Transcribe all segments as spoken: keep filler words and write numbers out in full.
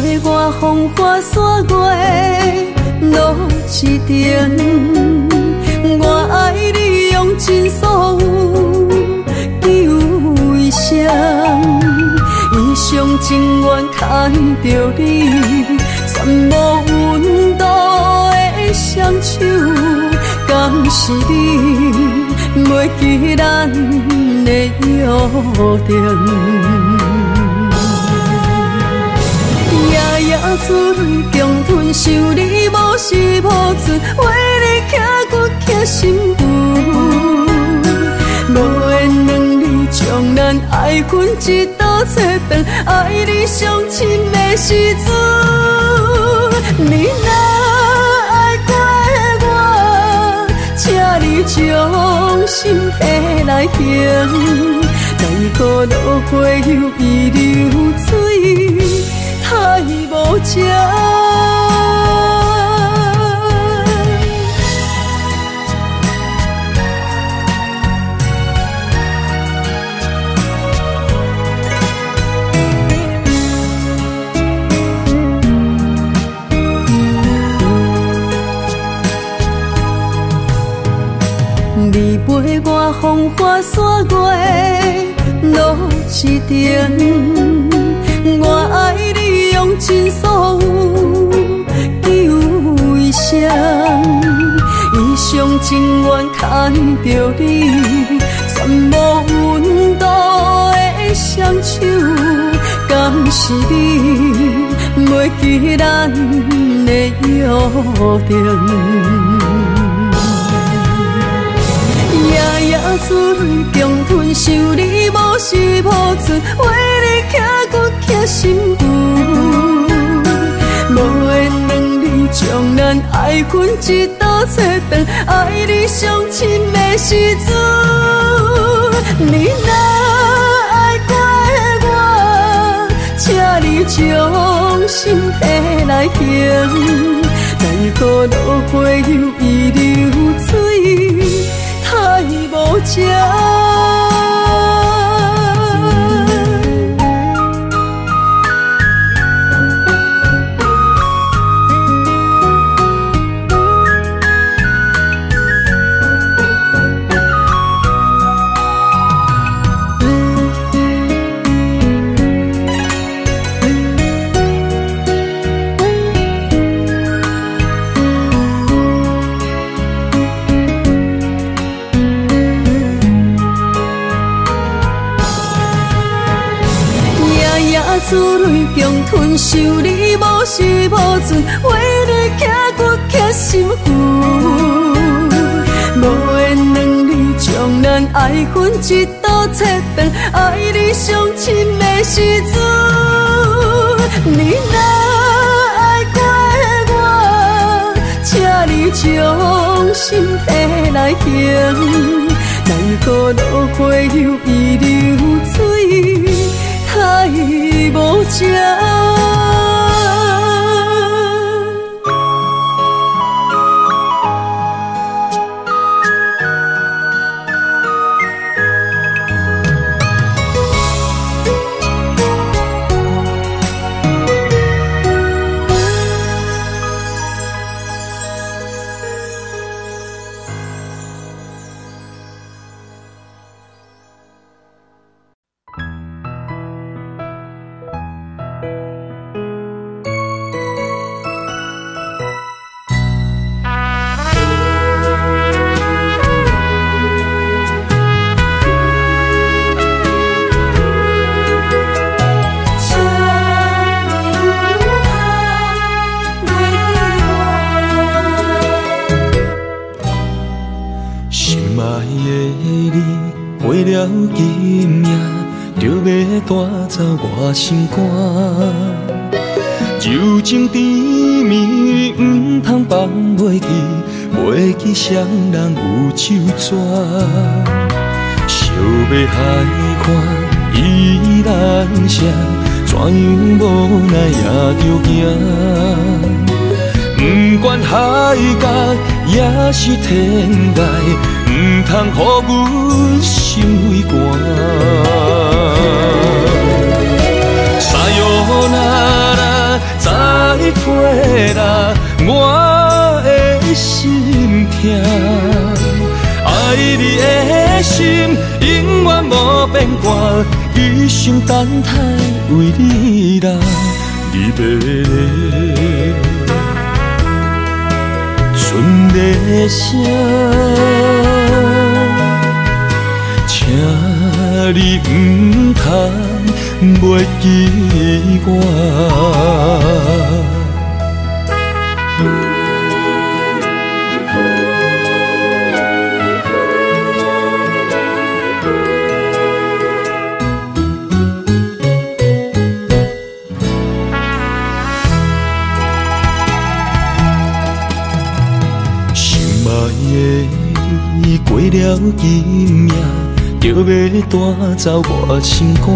陪我风花雪月路一程，我爱你用尽所有求一声，一生情愿牵着你，全无温度的双手，敢是你袂记咱的约定？夜夜珠泪共吞，想你无时无存，为你刻骨刻心肝。无缘两字将咱爱恨一道切断，爱你上深的时阵，你若爱过我，请你将心体来行，奈何落花又遗流水。太无情，你陪我风花雪月路一程，我爱你用尽所有求一声，一生情愿牵着你，全无温度的双手，敢是你袂记咱的约定？夜夜珠泪共吞，想你无时无存，为你刻骨刻心肝。无缘两字将咱爱恨一道切断，爱你上深的时阵，你若爱过我，请你将心体来行，奈何落花又遗流水。太无情，珠泪共吞，想你无时无存，为你刻骨刻心肝。无缘两字将咱爱恨一道切断，爱你上深的时阵，你若爱过我，请你将心体来行，奈何落花又遗流水。太无情。我心肝，柔情甜蜜，唔通放袂记，袂记双人有手纸。想要海看依然谁，怎样无奈也着行。不管海角也是天涯，唔通予阮心为寒。 变卦，一生等待为你来，你要来。春的声，请你唔通袂记我。过了今夜，就要带走我心肝。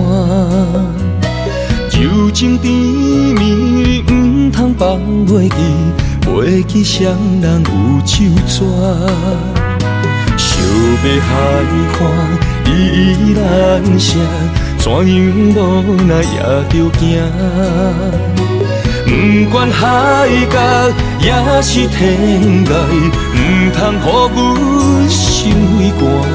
柔情甜蜜，唔通放袂记，袂记双人有手纸。想要海看你依然声，怎样无奈也着惊。不管海角也是天涯，唔通予阮心为寒。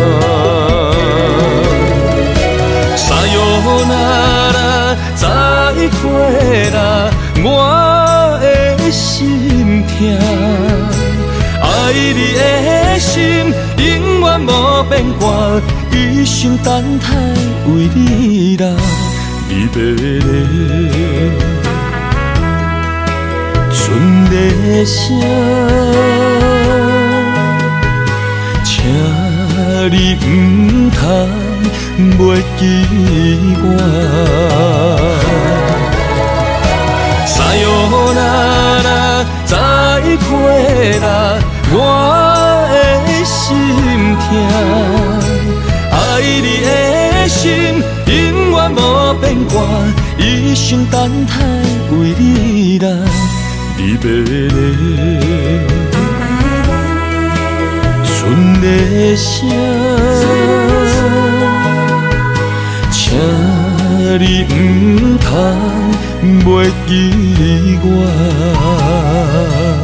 沙哟那拉，再会啦，我的心痛。爱你的心永远无变卦，一生等待为你来，你要来。春的声，请你唔通袂记我。沙哟那拉，再会啦，我的心痛。爱你的心永远无变卦，一生等待为你来。你要来，春的声，请你唔通袂记我。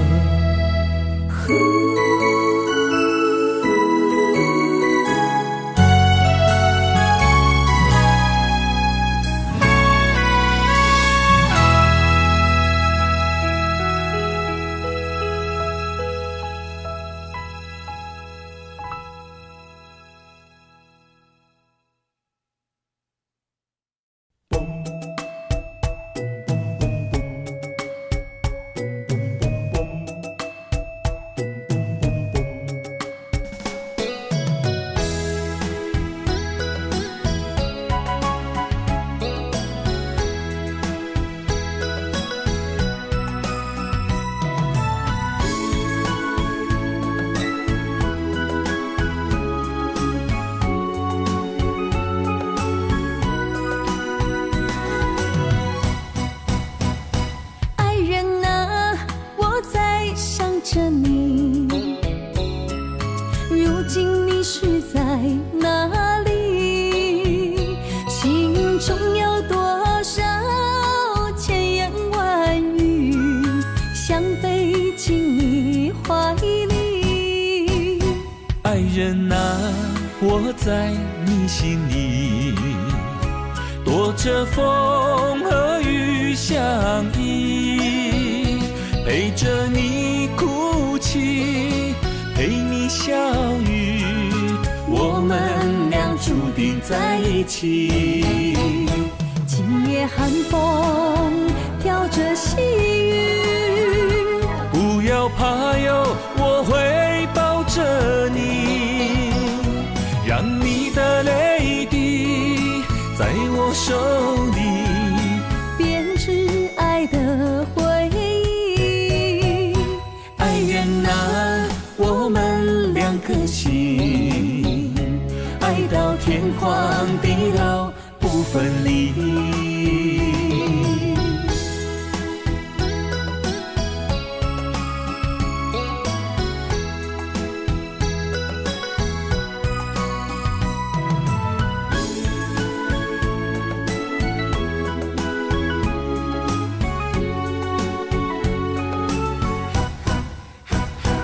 在你心里，躲着风和雨相依，陪着你哭泣，陪你笑语，我们俩注定在一起。今夜寒风飘着细雨，不要怕哟，我会抱着你，让你的泪滴在我手里编织爱的回忆。爱人啊，我们两颗心，爱到天荒地老不分离。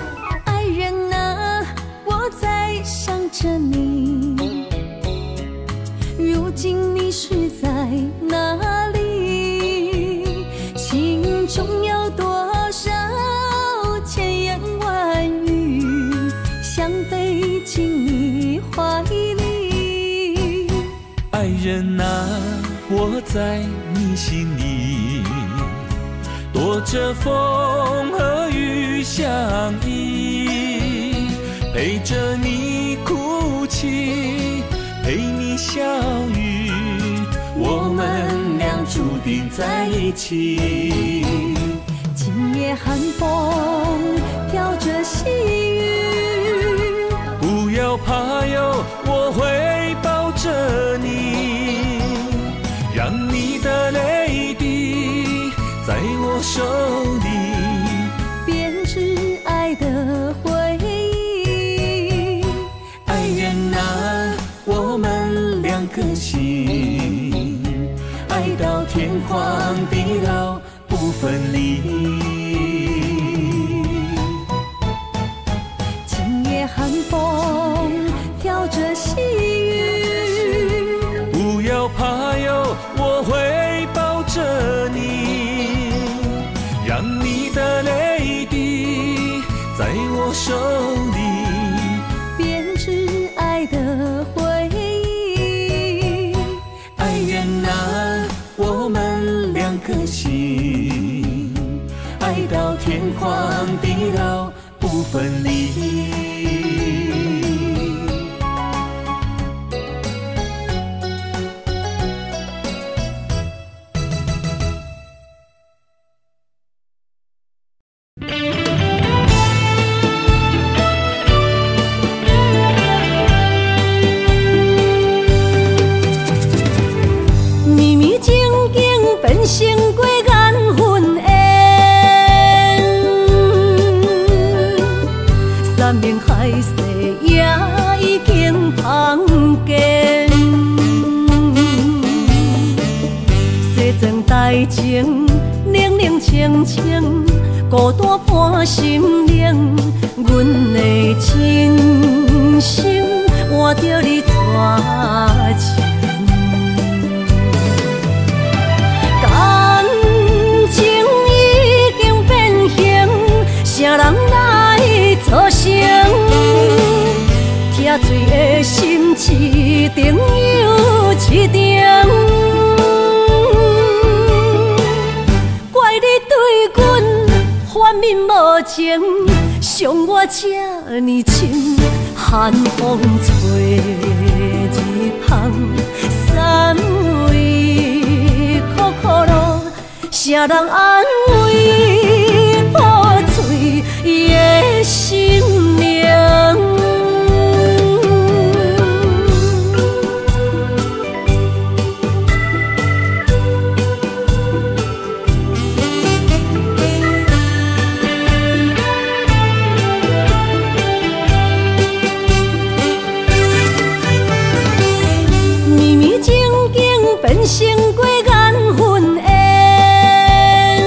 爱人啊，我在想着你， 总有多少千言万语想飞进你怀里。 爱人啊，我在你心里，躲着风和雨相依，陪着你哭泣，陪你笑语，我们俩注定在一起。 今夜寒风飘着细雨， 不要怕哟，我会抱着你，让你的泪滴在我手里编织爱的回忆。 爱人啊，我们两颗心，爱到天荒地老不分离。 今夜寒风飘着细雨， 不要怕哟，我会抱着你，让你的泪滴在我手里编织爱的回忆。 爱人啊，我们两颗心，爱到天荒地老不分离。 绵绵静静变成过眼云烟，山明海誓也已经芳见。西庄台前，冷冷清清，孤单伴心灵。阮的真心换着你绝情。感情已经变形，啥人来作成？疼水的心一定又一定。怪你对阮反面无情，伤我这呢深，寒风吹日芳，三位苦苦路，啥人安慰破碎的心灵？绵绵静静变成过眼云烟，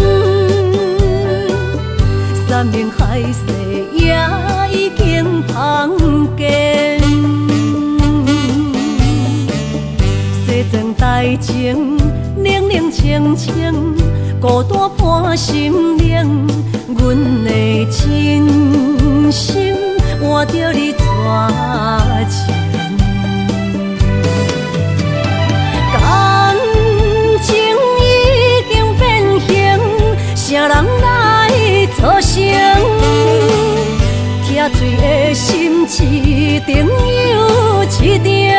山明海誓也已经芳见。西庄台前，冷冷清清，孤单伴心灵。阮的真心换着你绝情。感情已经变形，啥人来作成？疼水的心一定又一定。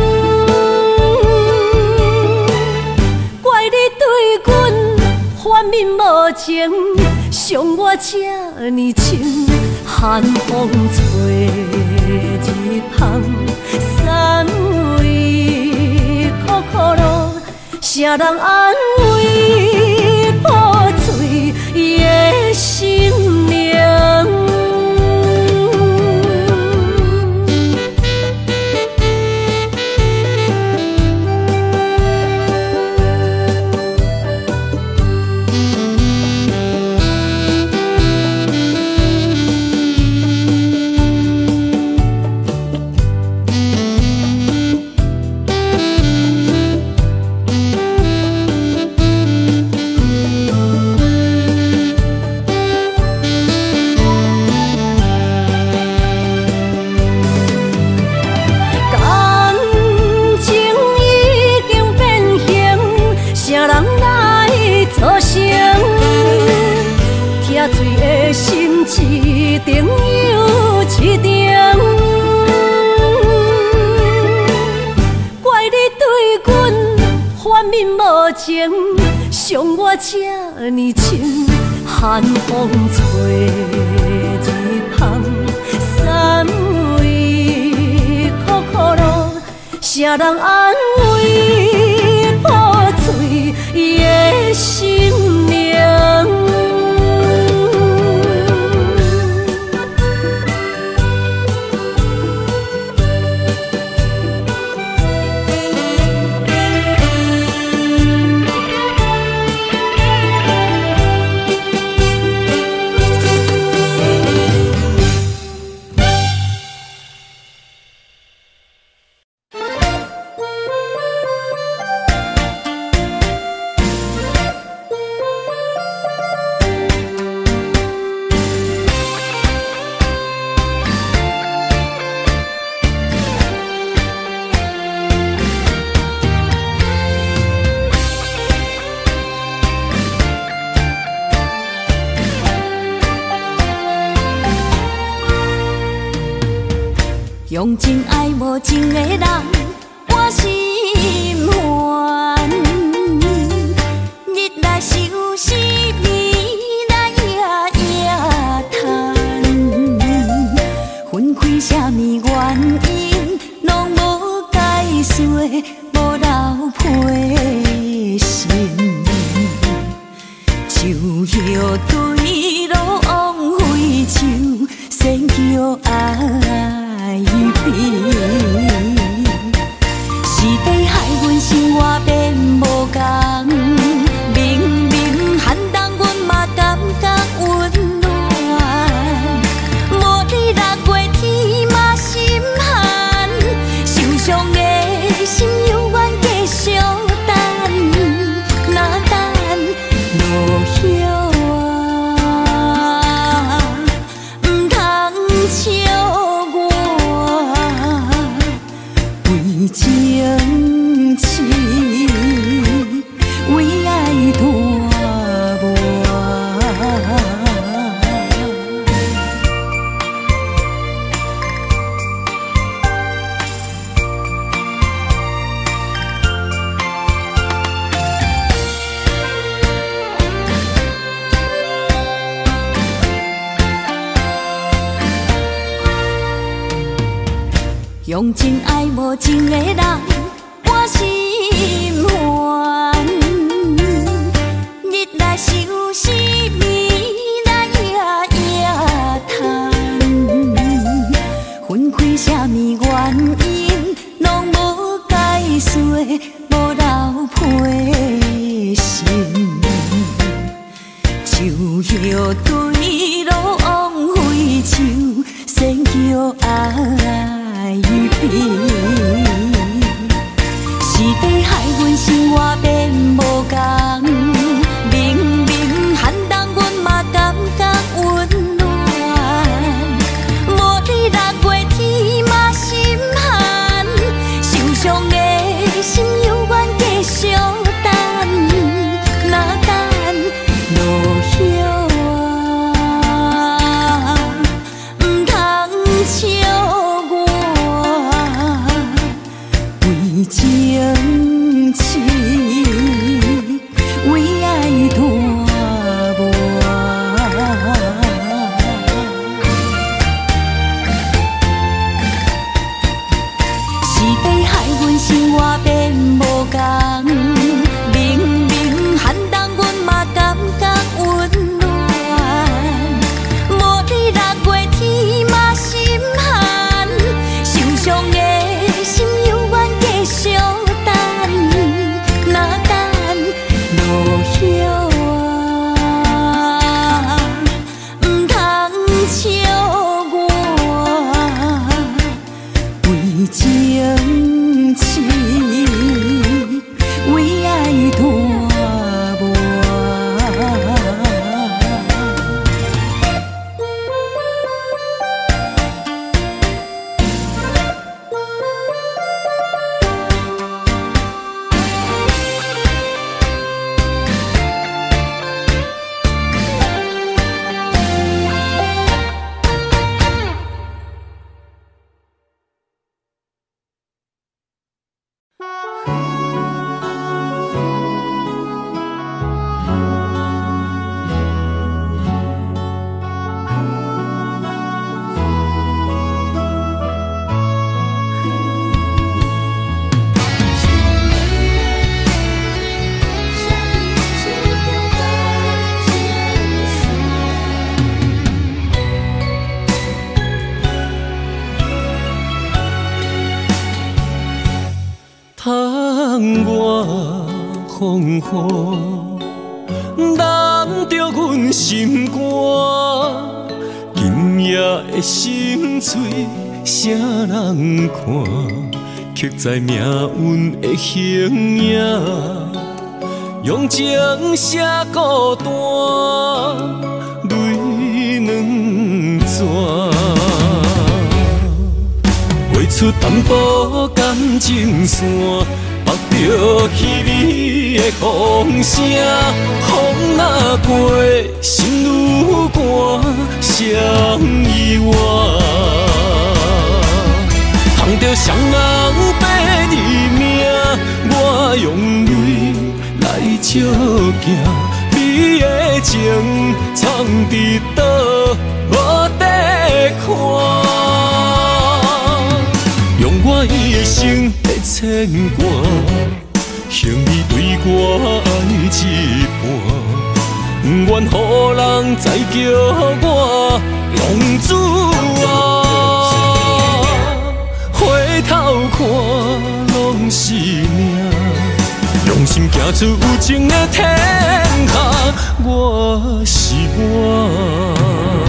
怪你对阮反面无情，伤我这呢深，寒风吹日芳，三位苦苦路，啥人安慰破碎的心灵？ 定有一定，怪你对阮反面无情，伤我这呢深，寒风吹日芳，三位苦苦路，谁人安慰破碎的心灵？用情爱无情的人，我心烦。日来愁思暝来夜夜叹，分开啥物原因，拢无解释，无留批信。树叶对路枉费树，仙桥爱。是地害阮生活变无同，明明寒冬阮嘛感觉温暖，无你六月天嘛心寒，受伤的心犹原继续等，哪等落叶啊，唔通笑。情痴，为爱大磨。用情爱无情的人，我心烦。日来愁思暝来夜夜叹，分开啥物原因，拢无解释，无留批信。树叶对路枉费树，仙桥爱是地害阮生活变无同，明明寒冬阮嘛感觉温暖，无你六月天嘛心寒，受伤的心犹原继续等，哪等落叶啊，唔通笑我。 风雨，染着阮心肝。今夜的心碎，啥人看？刻在命运的形影，用情写孤单，泪两逝。画出淡薄感情线，绑着稀微的风声。风若过，心愈寒，谁意外？捧着双人白字名，我用泪来照镜。你的情藏伫倒，无地看。用我一生的牵挂，向你对我爱一半，不愿予人再叫我浪子啊！回头看，拢是命，用心行出有情的天下，我是我。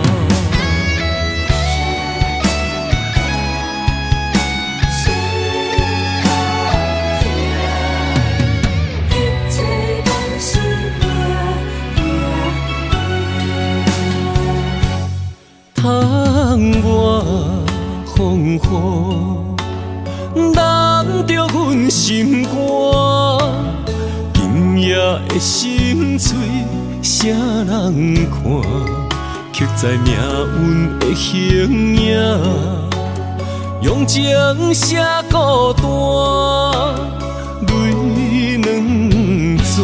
窗外风雨，染着阮心肝。今夜的心碎，啥人看？刻在命运的形影，用情写孤单，泪两逝。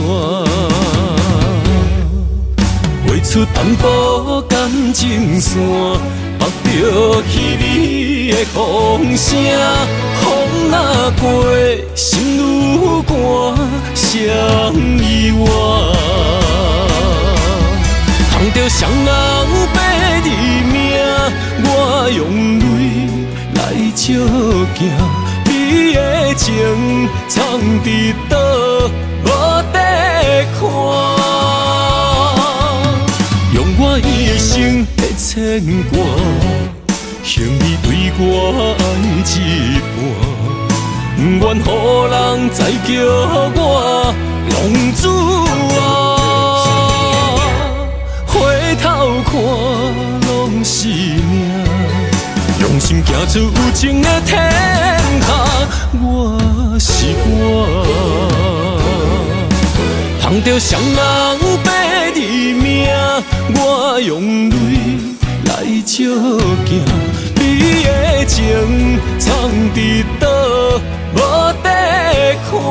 画出淡薄感情线，绑着稀微的风声。风若过，心愈寒，谁意外？捧着双人白字名，我用泪来照镜。你的情藏伫倒，无地看。用我一生的牵挂，向你对我爱一半，不愿予人再叫我浪子啊！回头看，拢是命，用心行出有情的天下，我是我。捧着双人白字名，我用泪来照镜。你的情藏伫倒，无地看。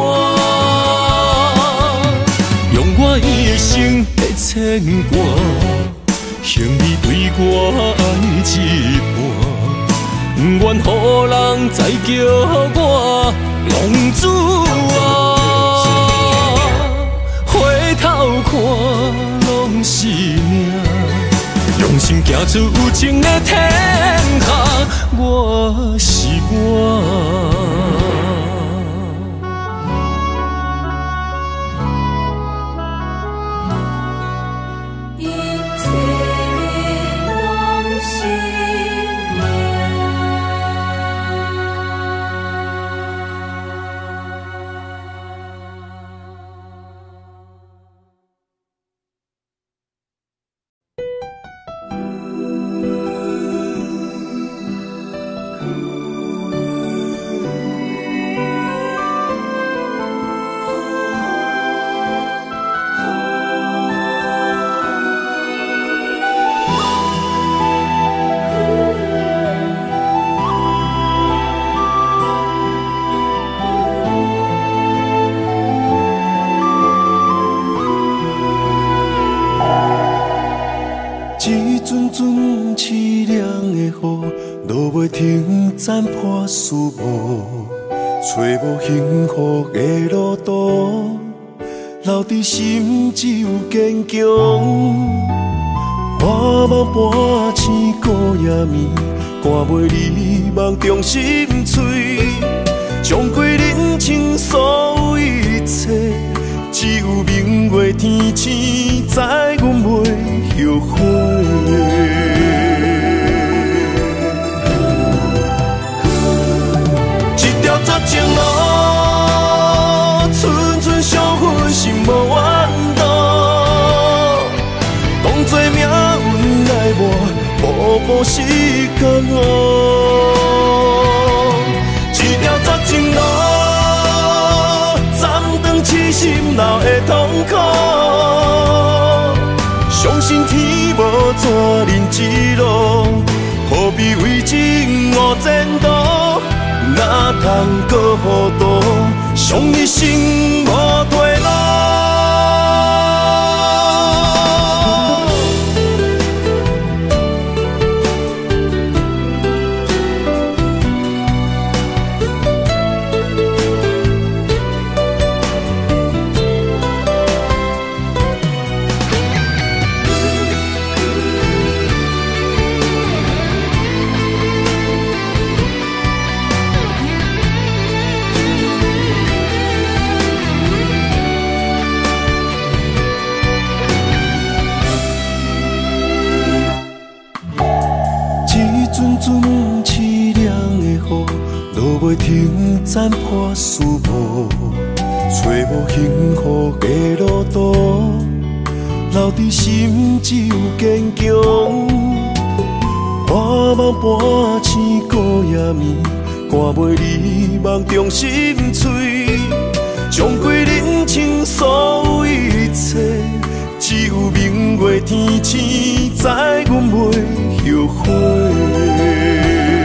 用我一生的牵挂，向你对我爱一半，不愿予人再叫我浪子啊！回头看，拢是命，用心行出有情的天下，我是我。斩破思无，找无幸福的路途，留伫心只有坚强。茫茫半生孤夜暝，赶袂你梦中心碎，将过人生所有一切， 只有明月天星知阮袂后悔。一条绝情路，寸寸相分，心无怨妒。当作命运来磨，步步是甘我。一条绝情路。痴心流的痛苦，相信天无绝人之路，何必为情误前途？哪通搁糊涂，伤一生无退路。袂停斩破思无，找无幸福的路途，留伫心只有坚强。半梦半醒过夜眠，赶袂离梦中心碎，将归人生所有一切，只有明月天星知阮袂后悔。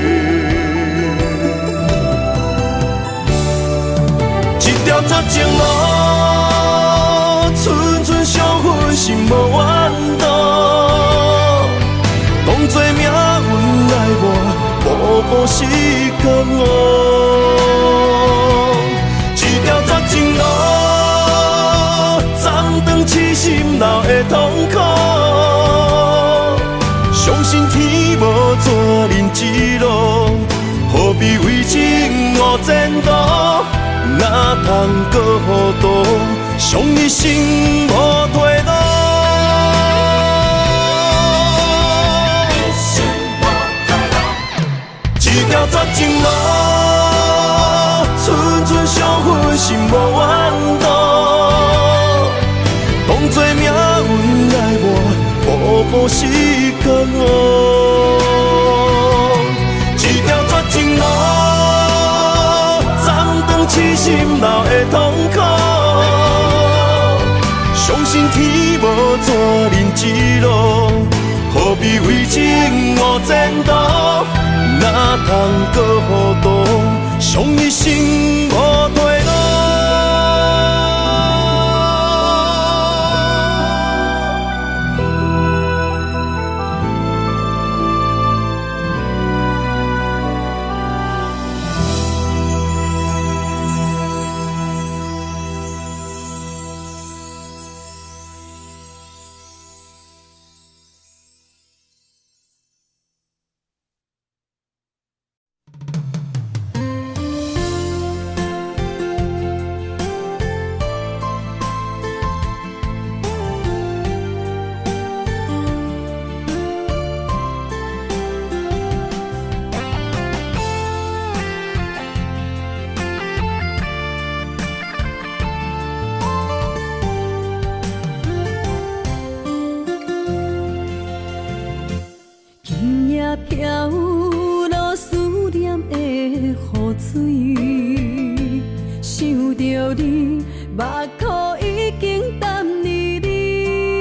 一条绝情路，寸寸相分，心无怨妒。当作命运来磨，步步是甘我。一条绝情路，暂断痴心流的痛苦。相信天无绝人之路，何必为情误前途？哪通搁糊涂，伤一生无退路。一条绝情路，寸寸相分，心无怨妒。当作命运来磨，步步是甘我。一条绝情路。痴心流的痛苦，相信天无绝人之路，何必为情误前途？哪通搁糊涂，伤一生无退路。 飘落思念的雨水，想着你，目眶已经淡离离。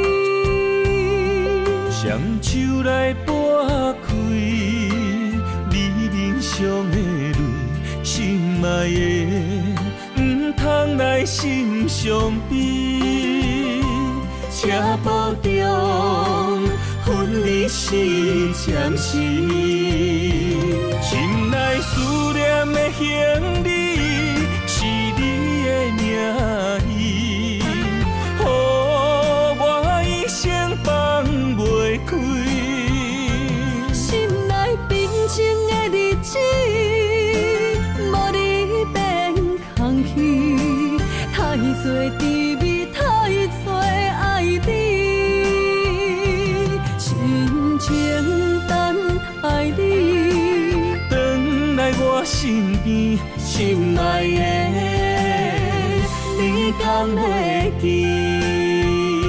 双手来拨开，你面上的泪，心爱的，唔通来心伤悲，车步中。分离是暂时，心内思念的行李是你的名字，予我一生放袂开。 心内平静的日子，无你变空虚，太多滋味。 身边，心爱的，你敢会记？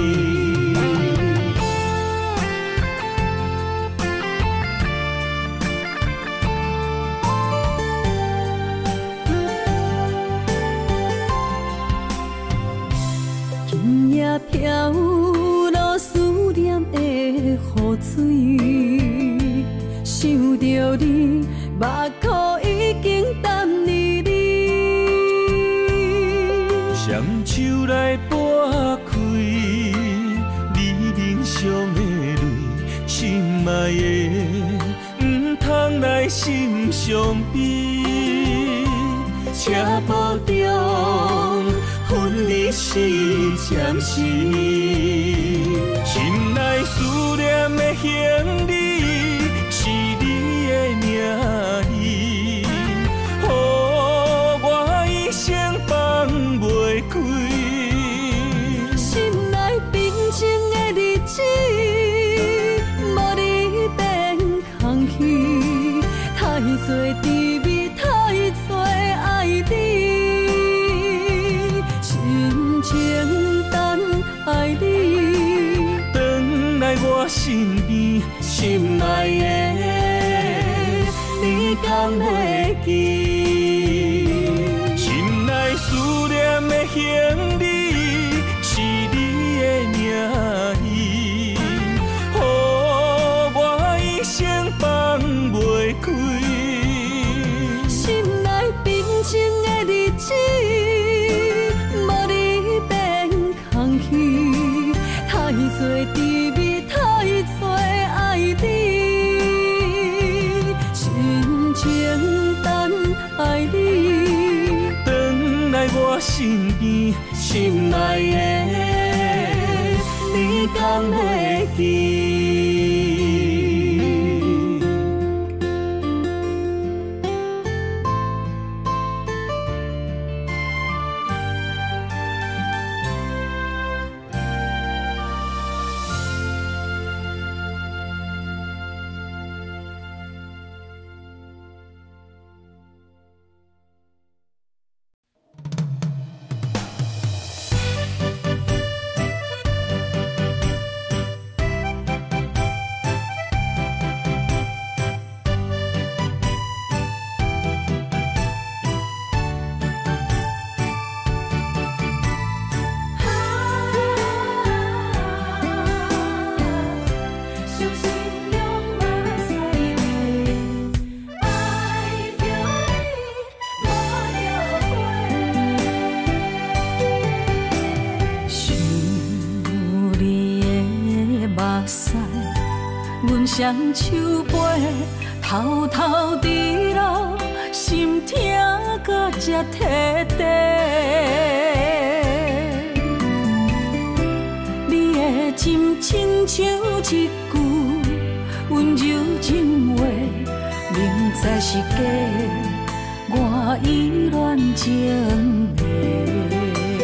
今夜飘落思念的雨水，想着你，目眶已经等你你。 双手来拨开你面上的泪，心爱的，唔通来心伤悲，车步中分离是暂时，心内思念的行李是你的名字，予我一生放袂开。 心内平静的日子，无你变空虚，太多滋味，太多爱你，深情等爱你， 回来我身边，心爱的，你敢会记？心内思念的行李是你的名字，予我一生放袂开。 心内平静的日子，无你变空虚，太多滋味，太多爱你，深情等爱你， 回来我身边，心爱的，你敢会记？ 双手背，偷偷滴落，心痛到这彻底。你的真亲像一句温柔情话，明知是假，我依然情迷。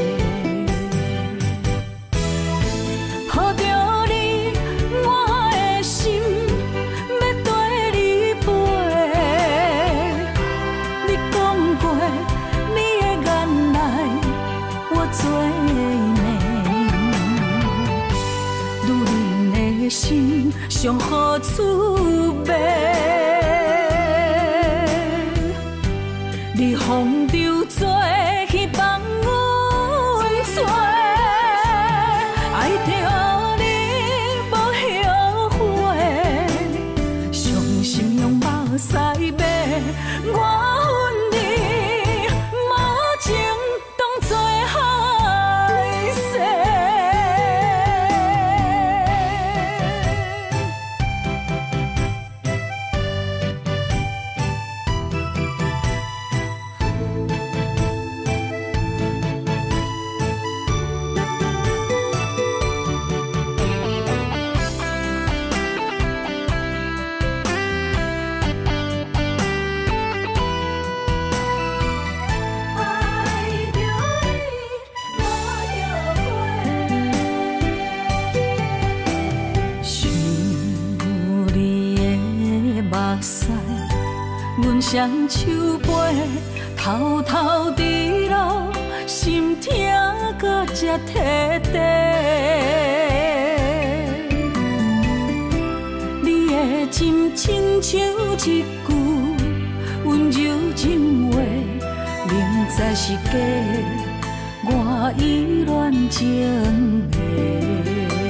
心上好滋味，你风流做去放阮做，爱着你无后悔，伤心用目屎抹，我恨你无情当作害世。 阮双手背，偷偷伫路，心痛搁才摕地。你的真亲像一句温柔情话，明知是假，我依然情迷。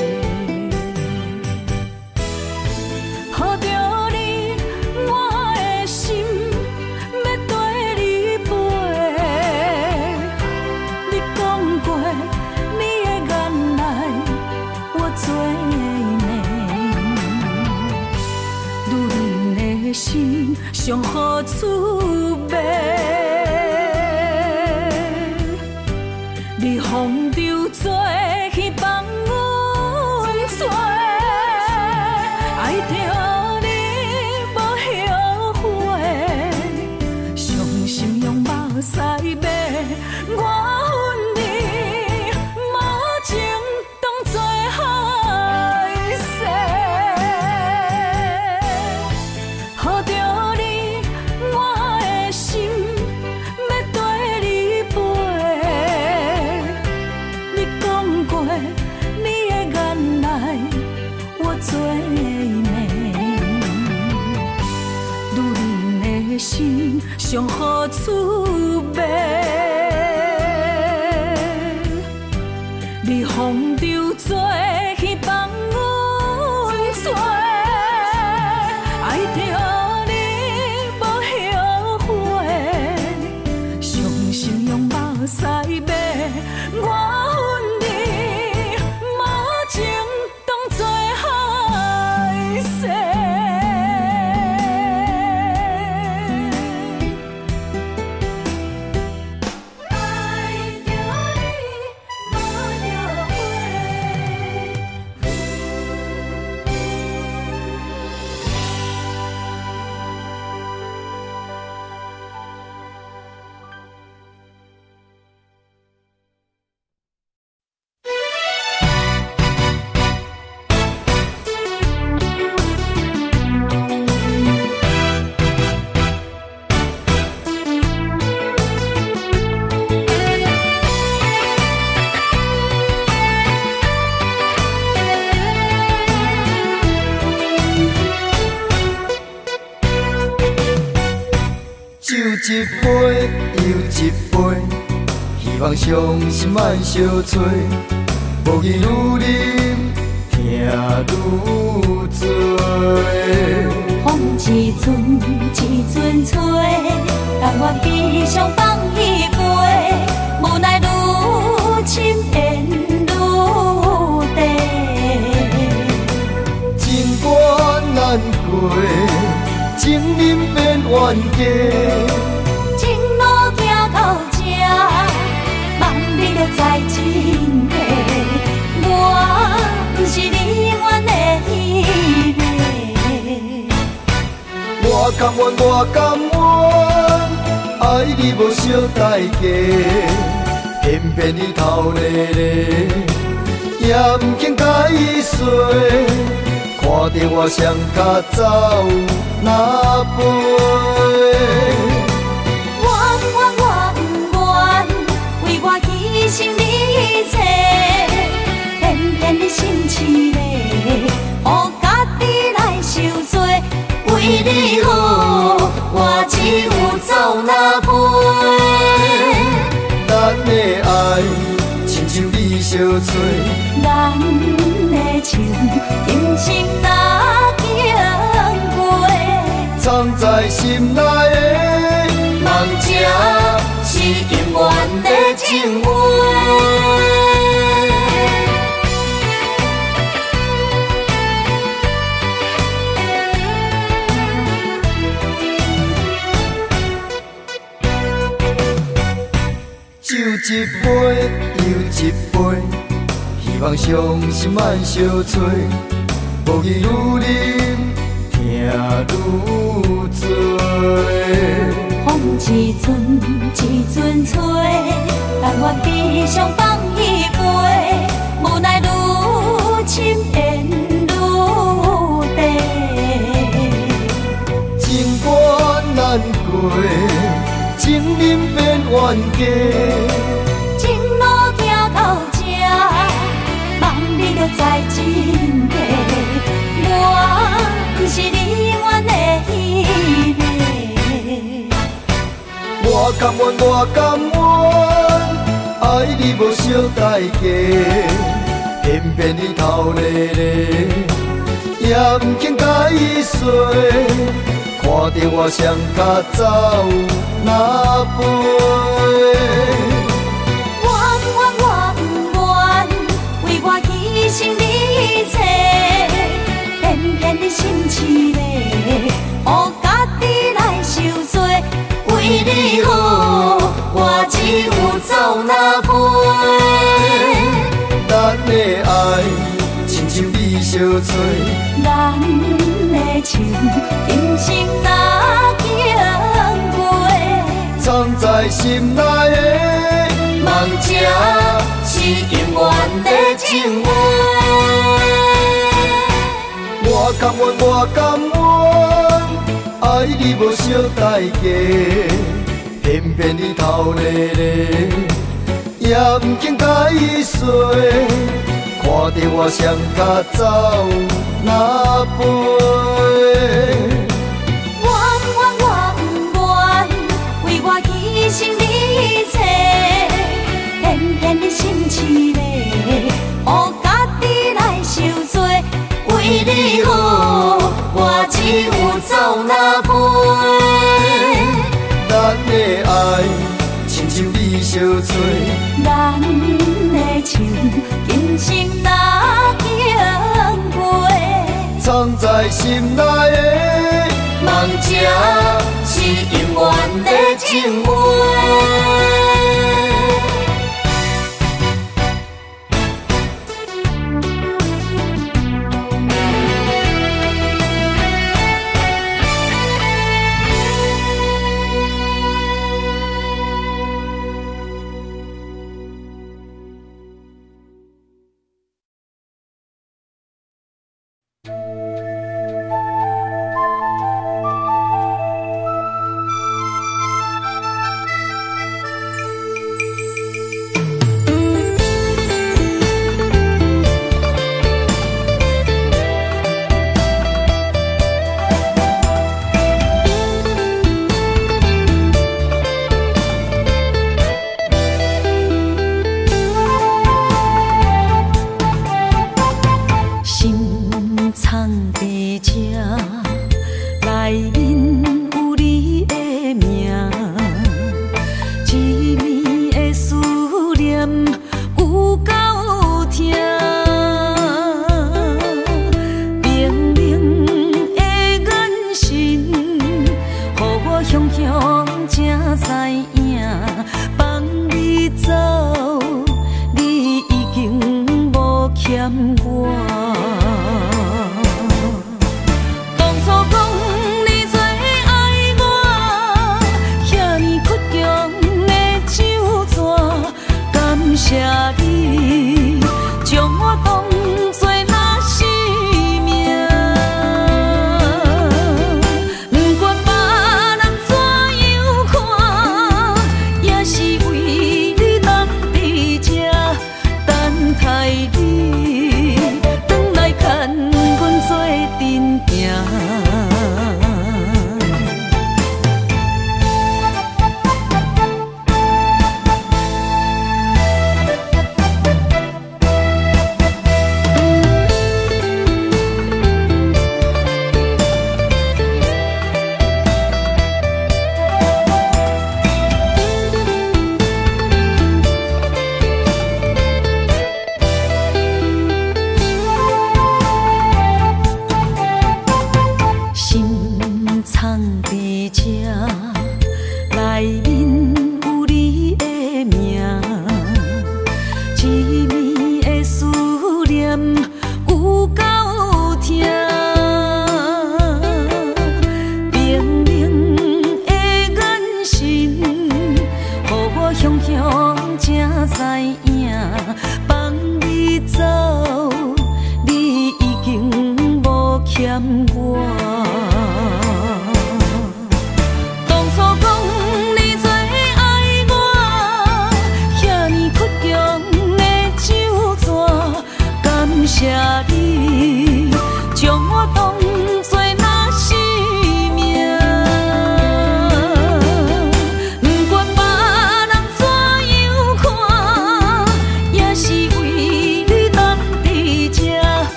心上好滋味，你风流做去放阮做，爱着你无后悔，伤心用目屎买，我恨你无情当作害世。 心上好滋味，你风流做去放阮做，爱着你无后悔，伤心用目屎买，我恨你无情当作害世。 一杯又一杯，希望伤心莫相催。无言愈啉，听愈醉。 风一阵一阵吹，但我悲伤放伊飞，无奈愈深缘愈地。 情关难过，情人变冤家。 在真地，我不是你愿的迄个。 我甘愿，我甘愿，爱你无小代价，偏偏你头咧咧，也不肯解释，看着我双脚走哪飞。 牺牲你一切，偏偏你心痴嘞，予家己来受罪。为你好，我只有走哪飞？咱的爱亲像你相催， 咱的情今生哪经过？ 藏在心内的梦者。 是永远的情话。酒一杯又一杯，希望伤心莫相催。无言愈啉，听愈醉。 风一阵一阵吹，但我悲伤放伊飞，无奈愈深缘愈地。 情关难甘愿，我甘愿，爱你无小代价，偏偏你头咧咧，也不肯甲伊说，看着我双脚走哪飞。 我不愿，我不愿，为我牺牲你一切，偏偏你心痴咧，予家己来受罪。为你好，我只有走哪飞？ 咱的爱，亲像你相做， 咱的情，今生哪经过？ 藏在心内的梦，这是永远的情话。我甘愿，我甘愿，爱你无小代价，偏偏你头咧咧，也不肯甲伊说，看着我双脚走哪飞？ 我不愿，我不愿，为我牺牲你一切，偏偏你心痴咧，予家己来受罪。为你好，我只有走哪飞？ 咱的爱，亲像你相做， 咱的情，今生哪经过？ 藏在心内的梦，这是永远的情话。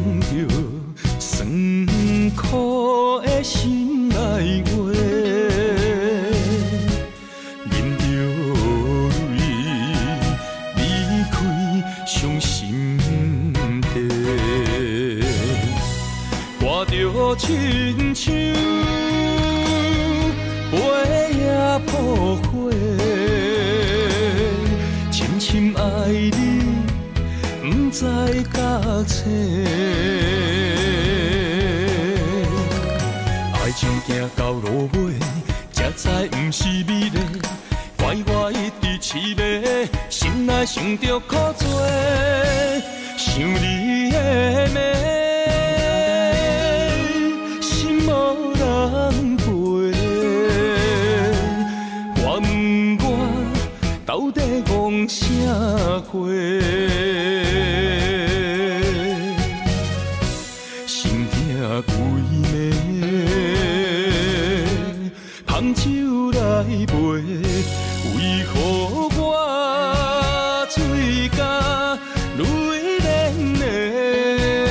着酸苦的心内话，忍着泪离开伤心地，歌着亲像飞也破火，深深爱你。不知甲找，爱情行到落尾，才知不是美丽。怪我一直痴迷，心内想着苦做，想你的美，心无人陪。我问我到底戆啥货？归暝，香酒来陪，为何我嘴角泪连连？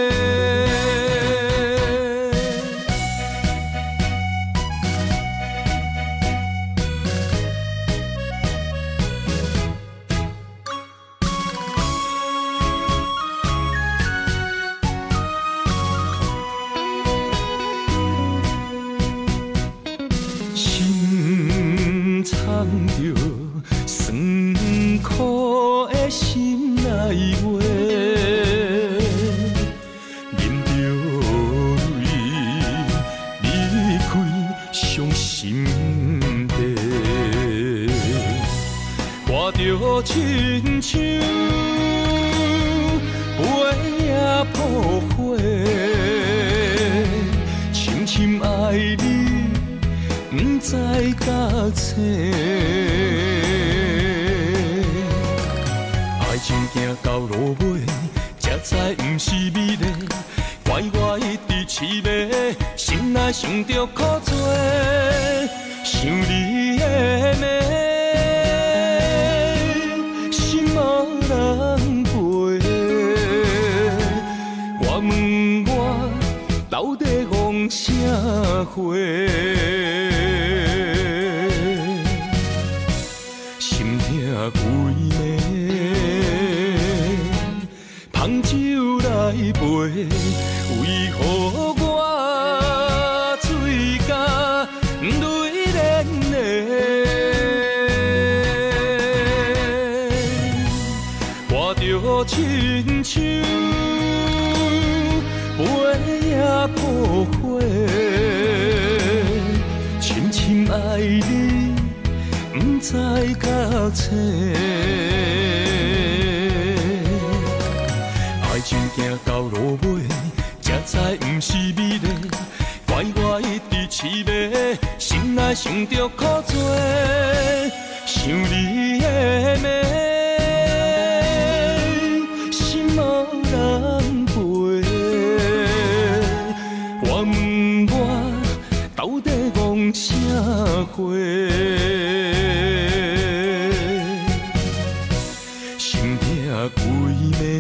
藏着酸苦的心内话，忍着泪离开伤心地，歌着亲像飞也破火，深深爱你。不知甲找，爱情行到落尾，才知不是美丽。怪我一直痴迷，心内想着苦做，想你的美，心无人陪。我问我到底戆啥货？归暝，香酒来陪，为何我嘴角泪连连？歌着亲像飞也破火，深深爱你。不知甲找，爱情行到落尾，才知不是美丽。怪我一直痴迷，心内想着苦做，想你的美，心无人陪。我问我到底戆啥货？归暝，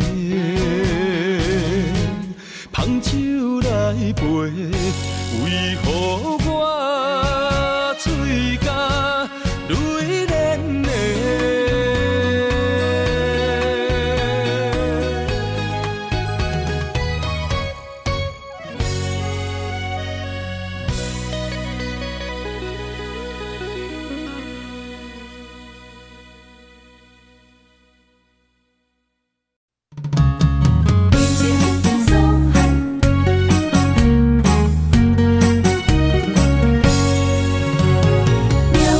香酒来陪，为何我嘴角泪连连？ 鸟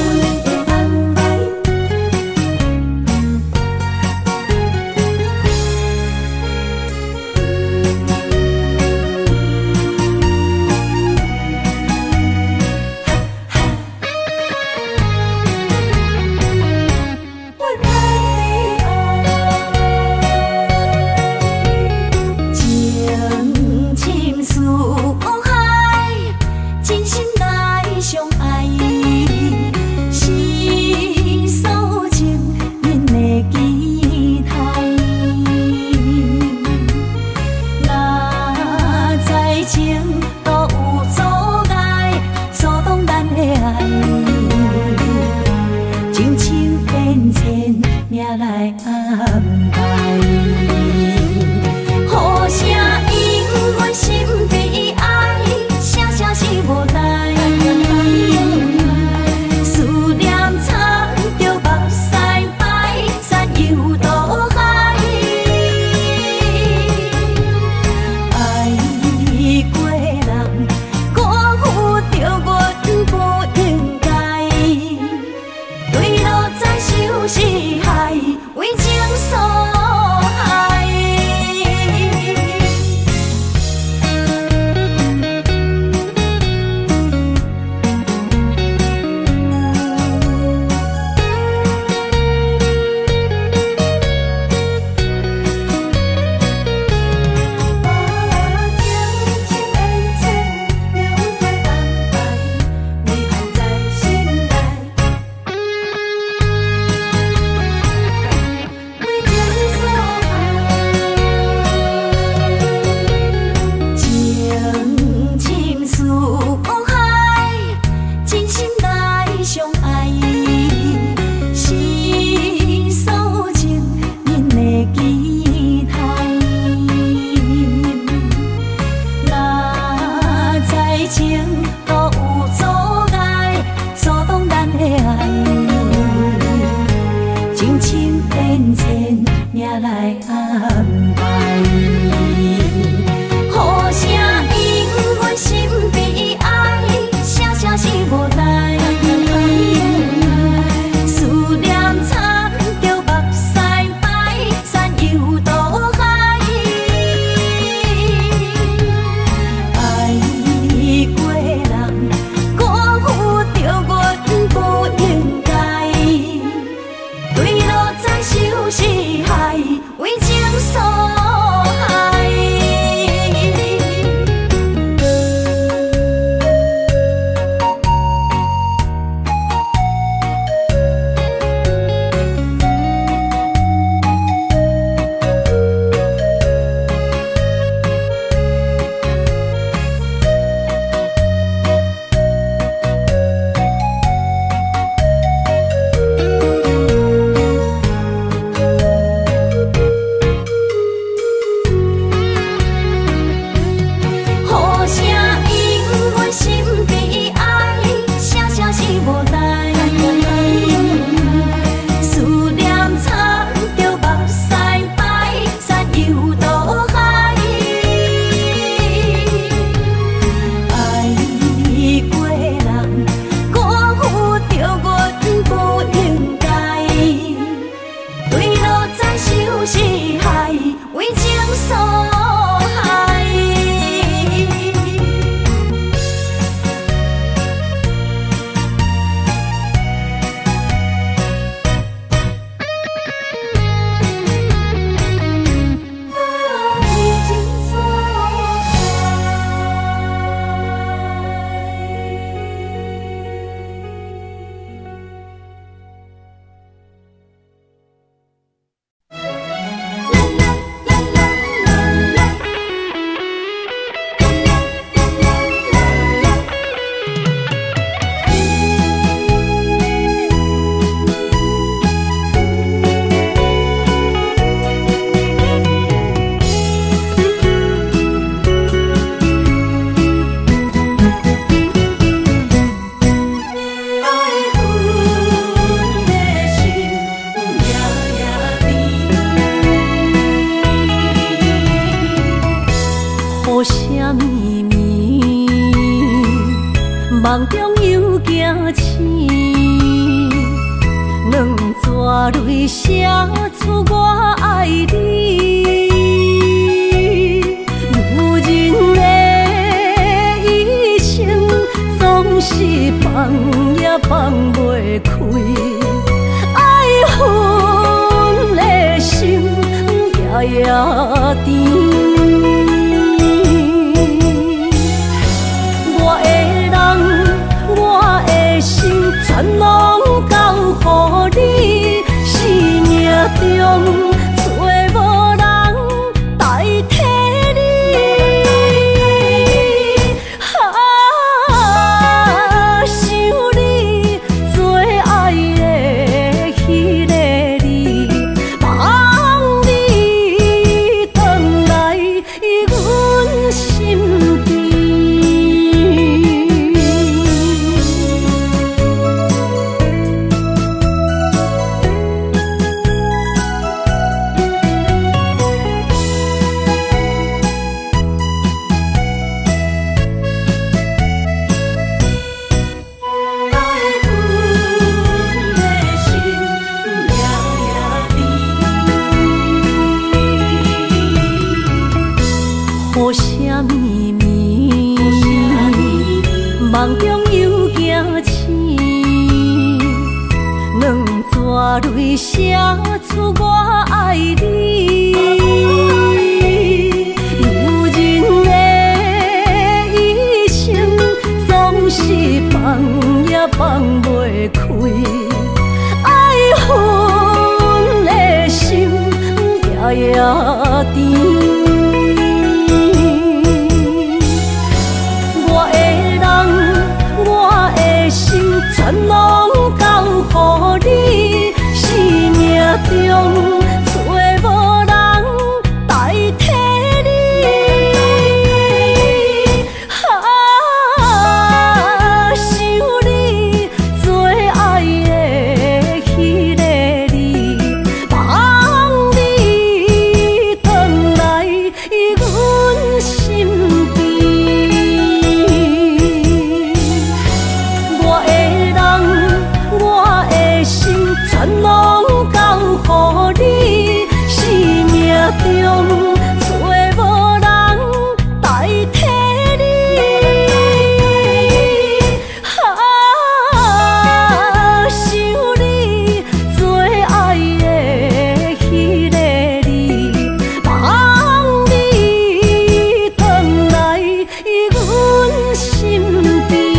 梦中又惊醒，两撮泪写出我爱你。女人的一生总是放也放袂开，爱恨的心夜夜甜。全拢交予你，生命中找无人代替你。啊，想你最爱的迄个你，望你回来阮心边。雨声绵绵，梦中又惊醒，两撮泪写出我爱你。女人的一生总是放也放袂开，爱恨的心夜夜甜。全拢交予你，生命中找无人代替你。啊，想你最爱的迄个你，望你回来阮心边。我的心全拢交予你，生命中找无人代替你。啊，想你最爱的迄个你，望你回来阮心边。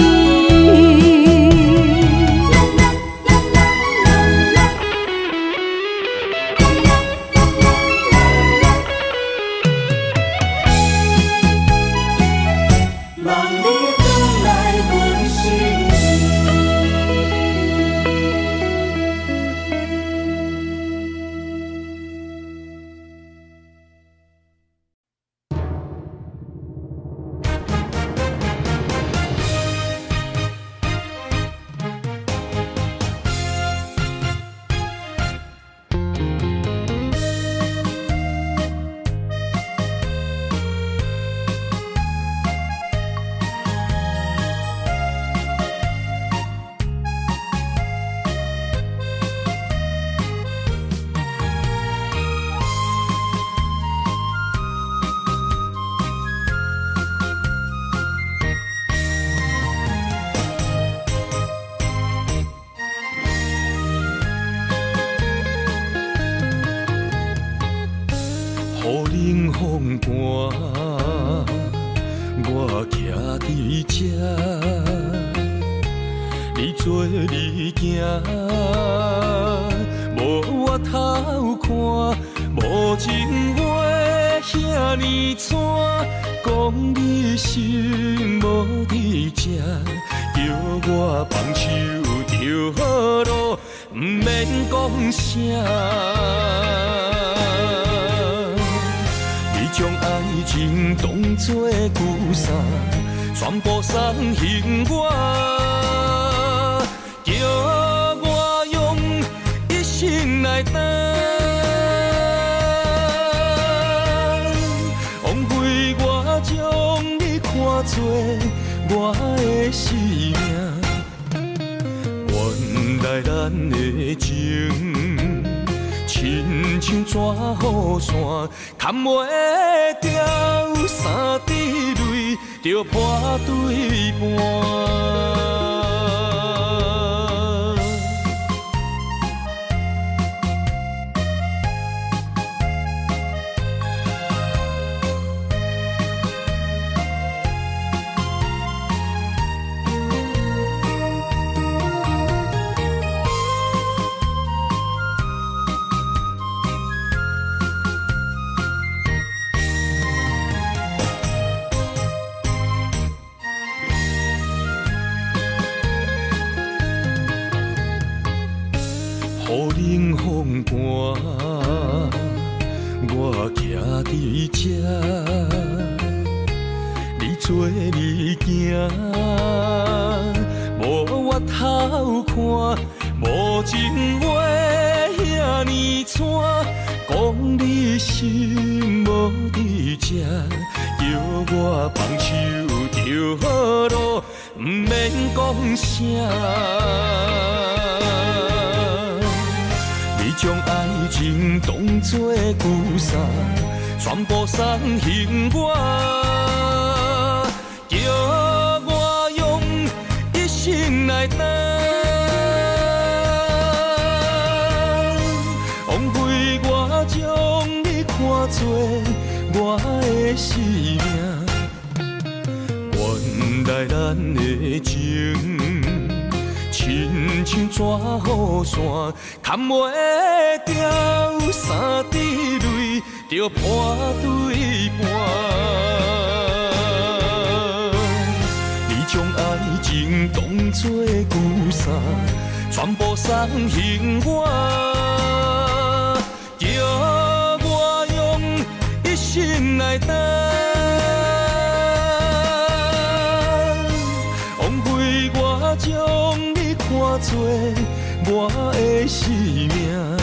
雨冷风寒，我徛伫这，你做你行，无我偷看，无情话遐尼惨，讲你心无伫这，叫我放手就好咯，毋免讲啥。将爱情当作旧衫，全部送还我，叫我用一生来等，枉费我将你看作我的生命。原来咱的情，亲像纸雨伞，牵袂掉三滴泪，就破对半。雨冷风寒，我徛伫这，你做你行，无我头看，无情话遐尼惨，讲你心无伫这，叫我放手就好咯，毋免讲啥。你将爱情当作旧衫，全部送还我，叫我用一生来等，枉费我将你看作我的生命。原来咱的情，亲像纸雨伞，牵袂掉三滴泪，就破对半。你将爱情当作旧衫，全部送还我，叫我用一生来等，枉费我将你看作我的生命。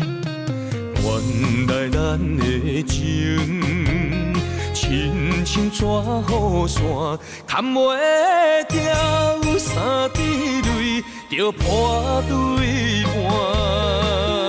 原来咱的情，亲像纸雨伞，牵袂掉三滴泪，就破对半。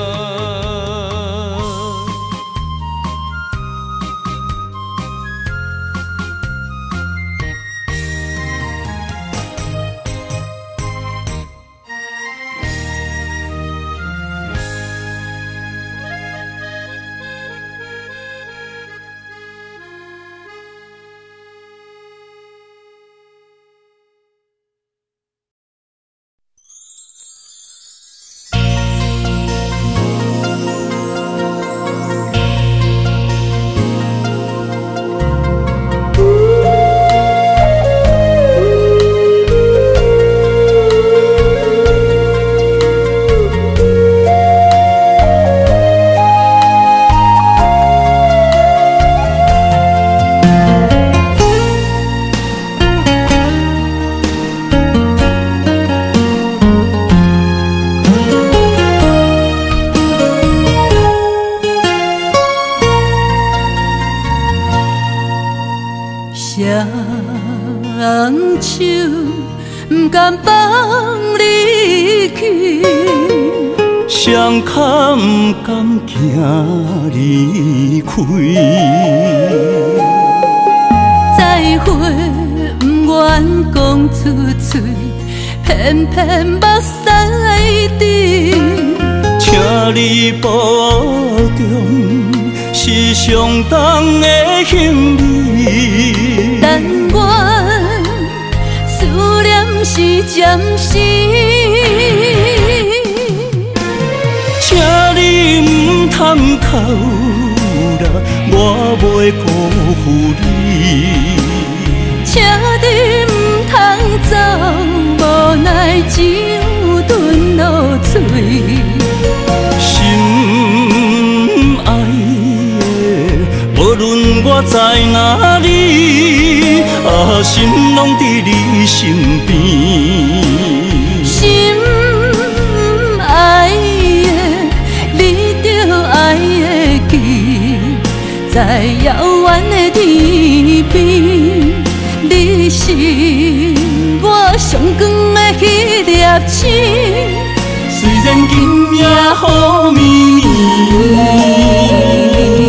敢放你去， 双脚不敢行离开。 再会不愿讲出嘴，偏偏目屎滴。 请你保重，是上重的行李。 但愿思念是暂时， 请你唔通哭啦，我袂辜负你。 请你唔通走，无奈只有吞落嘴。心爱的，无论我在哪里，啊，心拢伫你身边。心爱的，你着爱会记，在遥远的天边， 你是我上光的迄粒星， 虽然今夜雨绵绵。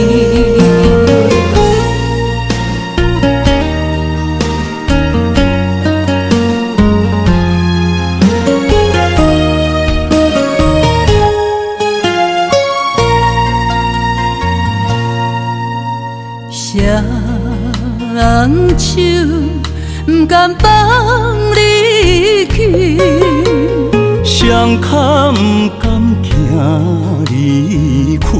双手不甘放你去， 双脚不甘行离开，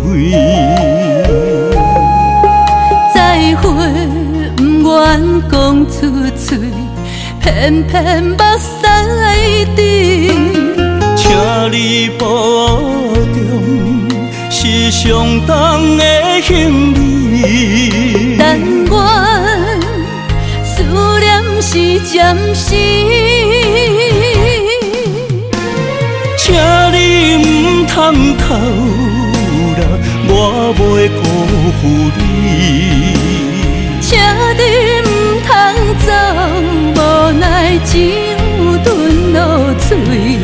再会不愿讲出嘴，偏偏目屎滴。 请你保重，是上重的行李。 但愿思念是暂时， 请你唔通哭啦，我袂辜负你。 请你唔通走，无奈只有吞落嘴。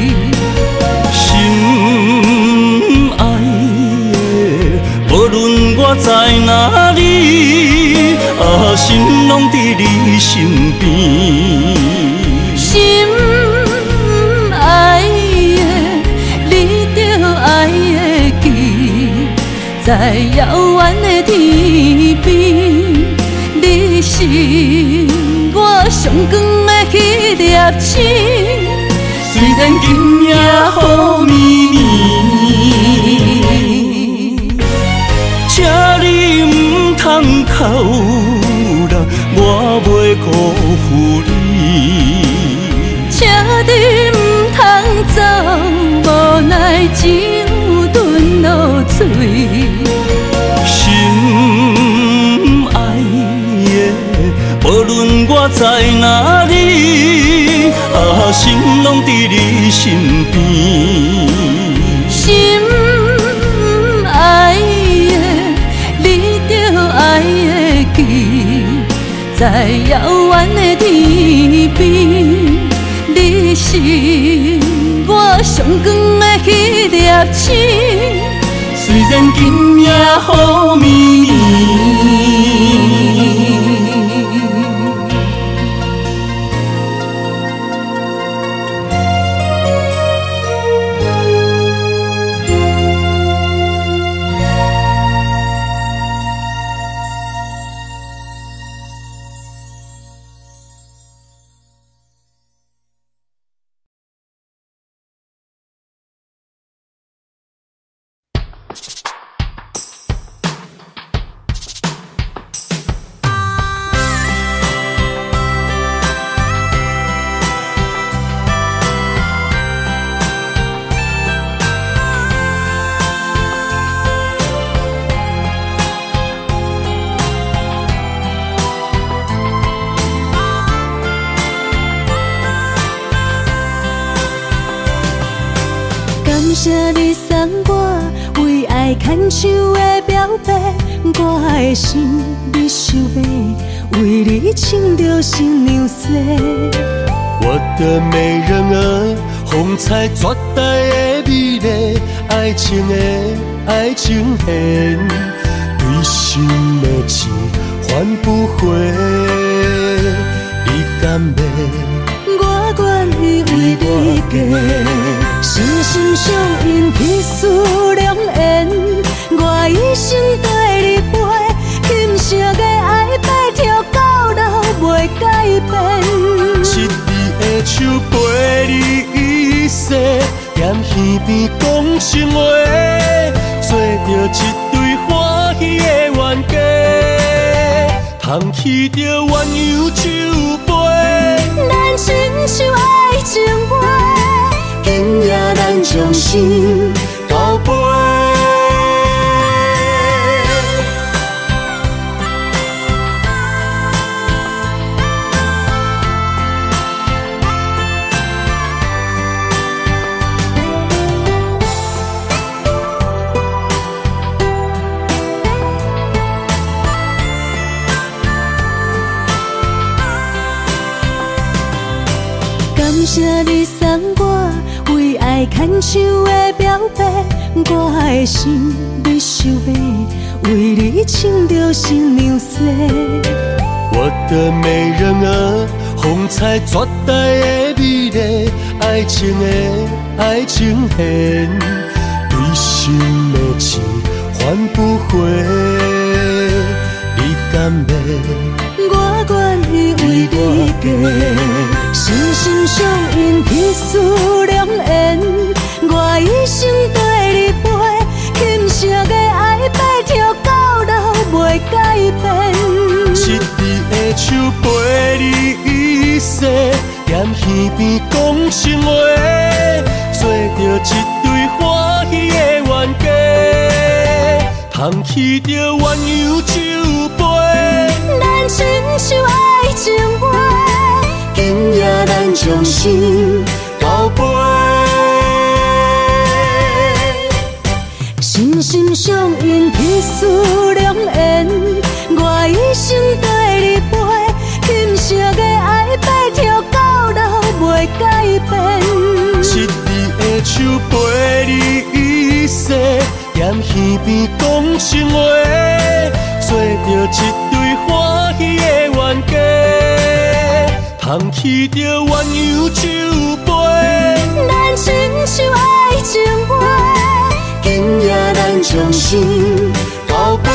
心爱的，无论我在哪里，啊，心拢伫你身边。 心爱的，你着爱会记，在遥远的天边。你是我上光的迄粒星，虽然今夜雨绵绵。 请你唔通哭啦，我袂辜负你。 请你唔通走，无奈只有吞落嘴。 心爱的，无论我在哪里，啊，心拢伫你身边。 心爱的，你着爱会记，在遥远的天边。你是我上光的迄粒星，虽然今夜雨绵绵。感谢你送我为爱牵手的表白，我的心你想要为你唱着新娘诗。 我的美人儿，风采绝代的美丽，爱情的爱情线，对心的情还不回，你甘愿？ 我愿意为你嫁，心心相印，彼此良缘。我一生跟你陪，今生的爱摆跳到老，袂改变。 一字的手陪你一世，踮耳边讲心话，做着一对欢喜的冤家，捧起着鸳鸯酒杯。 咱亲像爱情花，今夜咱将心交陪。 谢你送我为爱牵手的表白，我的心要收买，为你穿着新娘西。 我的美人儿，风采绝代的美丽，爱情的爱情线，对心的情还不回，你甘愿？ 我愿意为你嫁，心心相印，彼此良缘。我一生对你陪，轻声的爱摆跳到老，袂改变。 一支的手陪你一世，踮耳边讲心话，做着一对欢喜的冤家，捧起着鸳鸯酒杯。 咱亲像爱情花，今夜咱将心交陪，心心相印，彼此良缘。我一生对你陪，轻声的爱摆跳到老，袂改变。 一支的手陪你一世，踮耳边讲心话，做着一对欢喜的冤家，捧起着鸳鸯酒杯。 咱亲像爱情花，今夜咱将心交陪。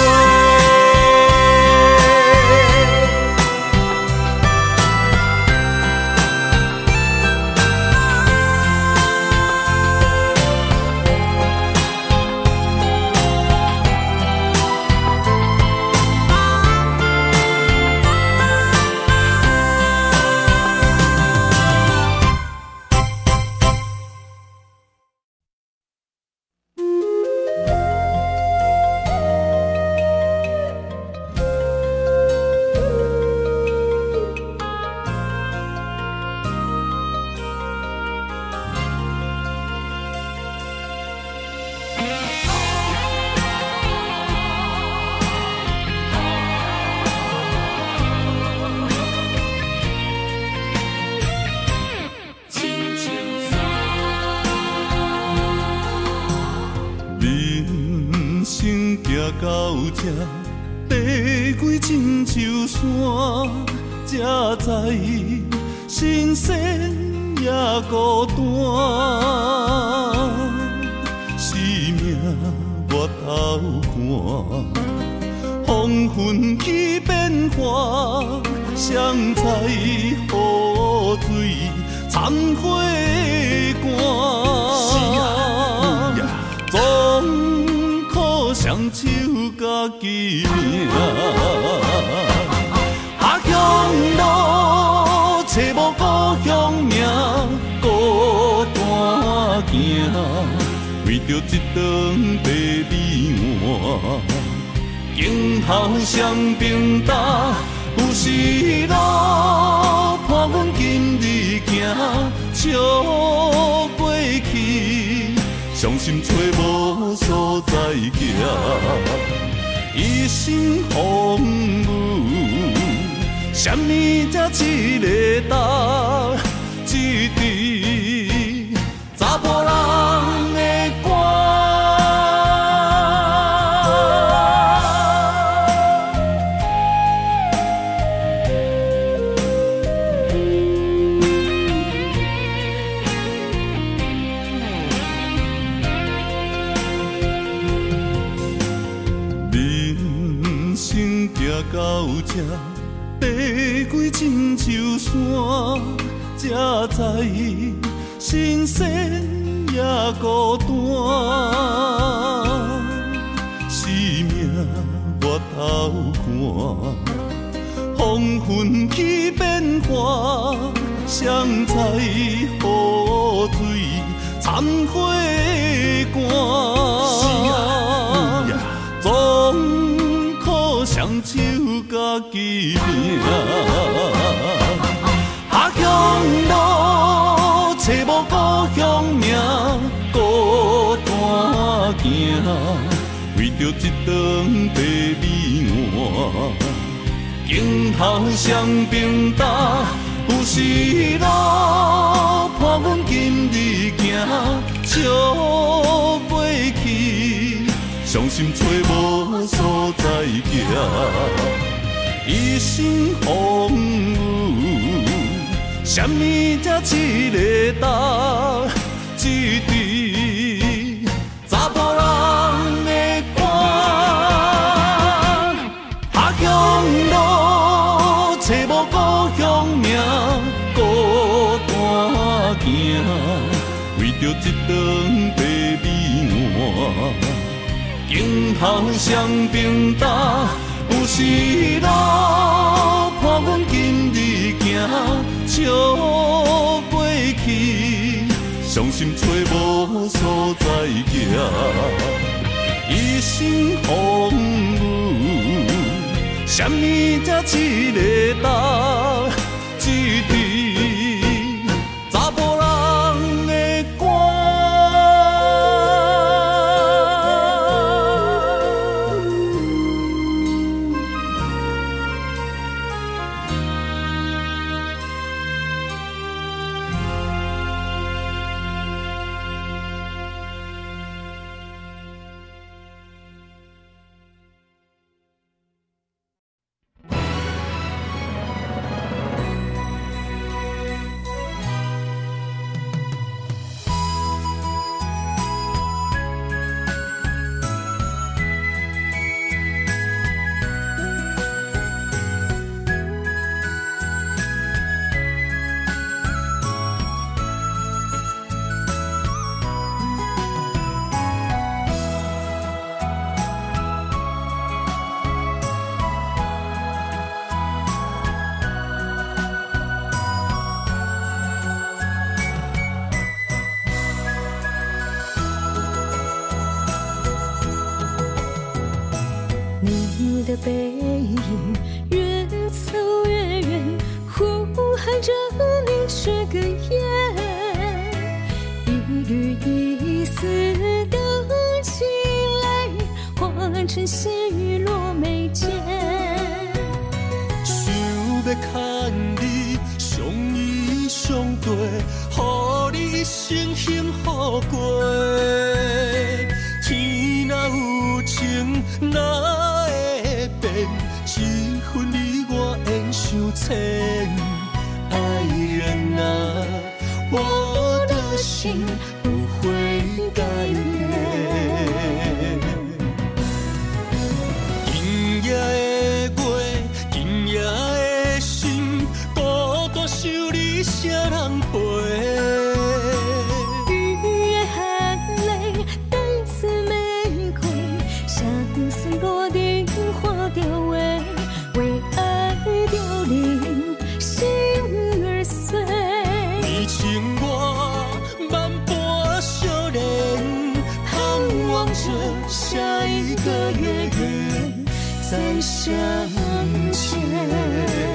到这爬过亲像山，才知新鲜也孤单。生命越头寒，黄昏起变化，谁知雨水掺火寒。总可双手家己命，下乡路找无故乡名，孤单行，为着一顿白米碗。今后双平搭，有时路伴阮今日行，笑过去，伤心找无所在行。一生风雨，什么才一个答？一支查甫人的歌。到这爬过亲像山，才知新鲜也孤单。生命越头寒，黄昏起变化，谁知雨水掺火寒。总可双手家己命，下乡路找无故乡名，孤单行，为着一顿白米碗。今后双平搭，有时路伴阮今日行，笑袂去，伤心找无所在行。一生风雨，什么才一个答？一滴查甫人的肝，下乡路找无故乡名，孤单行，为着一顿白米碗，今后双平担。有时路伴阮今日行，笑袂去，伤心找无所在行。一生风雨，什么才一个答？一滴查甫人的肝。 你的背影越走越远，呼喊着你这个夜，一缕一丝的凄泪，换成细雨落眉间。 想要牵你相依相对，予你一生幸福过。天若有情，哪会变？一分你我缘相牵。爱人啊，我的心不会改变。今夜的月，今夜的心，孤单想你谁人陪？ 雨夜含泪，带刺玫瑰，相思落定花凋萎，为爱凋零，心儿碎。 你情我万般相恋，盼望着下一个月月再相见。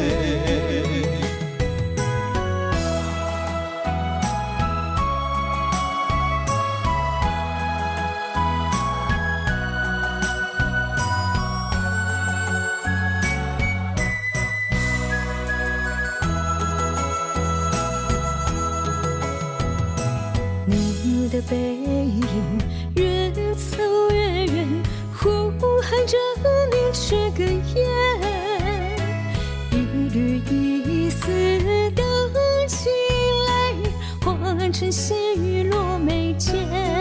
你的背影越走越远，呼喊着你这个夜，一缕一丝的凄泪，换成细雨落眉间。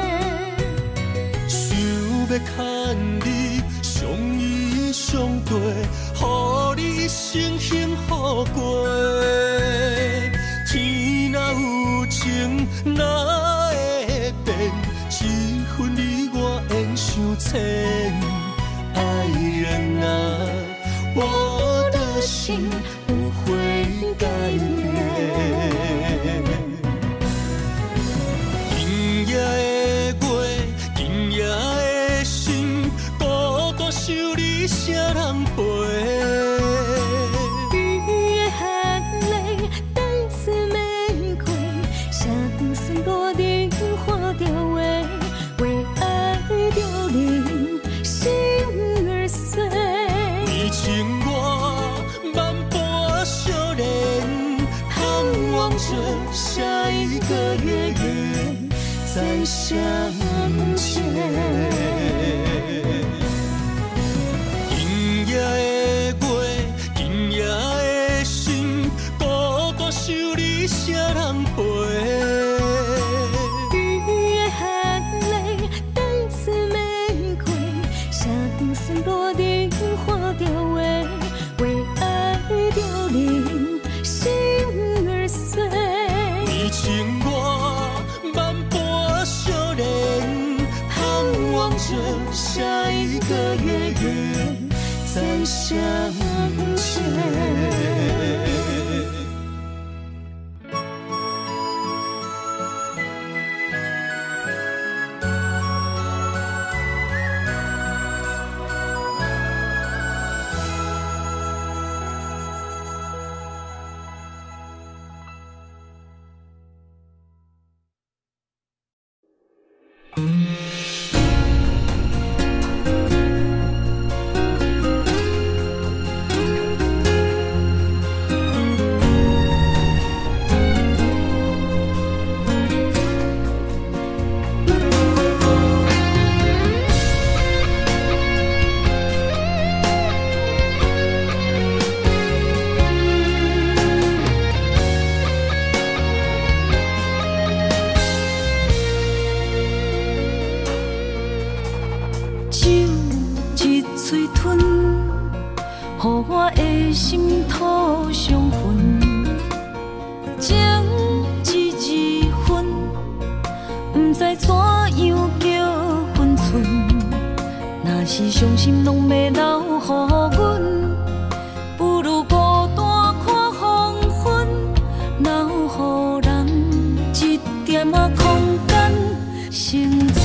想要牵你相依相对，予你一生幸福过。天若有情，哪会变？一分你我缘相牵。爱人啊，我的心不会改变。今夜的月，今夜的心，孤单想你谁人陪？ 雨夜含泪，带刺玫瑰，相思落定花凋萎，为爱凋零，心儿碎。 你情我万般相恋，盼望着下一个相切。今夜的月，今夜的心，孤独想你谁人陪？ 雨的含泪，等次玫瑰，写长线落定花凋萎，为爱凋零心儿碎。 你情我万般相恋，盼望着下一个月月再相见。心土相分，情一一分，不知怎样叫分寸。若是伤心，拢要留予阮，不如孤单看黄昏，留予人一点仔空间生存。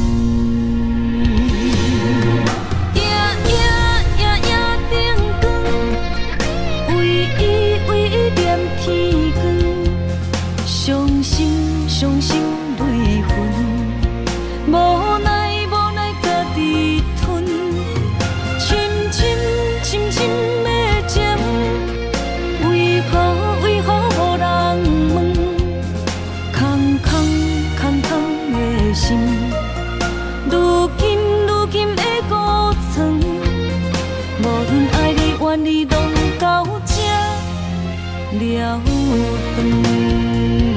伤心泪痕，无奈无奈家己吞，深深深深的情，为何为何无人问？空空空空的心，如今如今的孤床，无论爱你怨你，拢到这了断。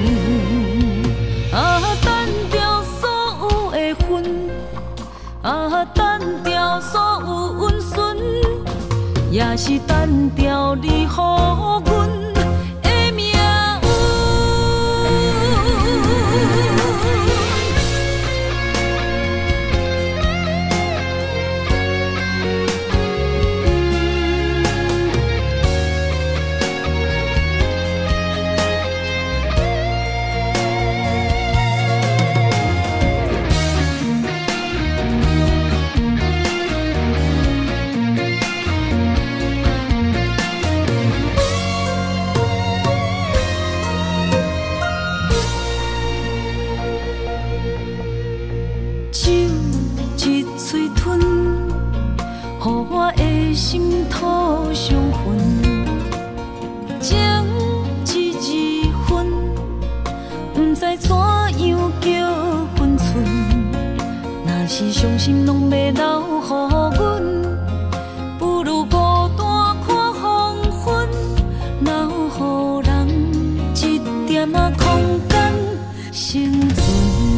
啊，单调所有的恨，啊，单调所有温顺，也是单调你予阮的命运。心土相分，情一一分，不知怎样叫分寸。若是伤心，拢要留予阮，不如孤单看黄昏，留予人一点仔空间生存。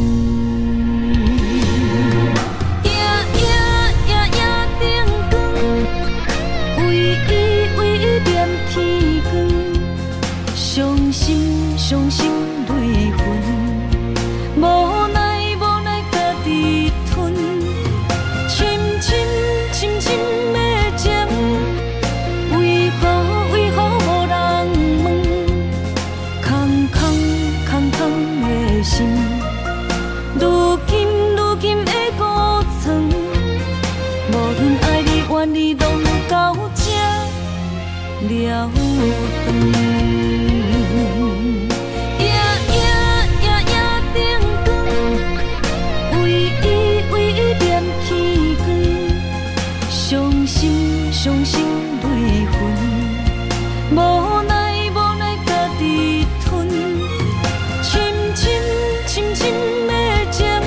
伤心泪痕，无奈无奈家己吞，深深深深的情，为何为何无人问？空空空空的心，如今如今的孤床，无论爱你怨你，拢到这了断。伤心泪痕，无奈无奈家己吞，深深深深的情，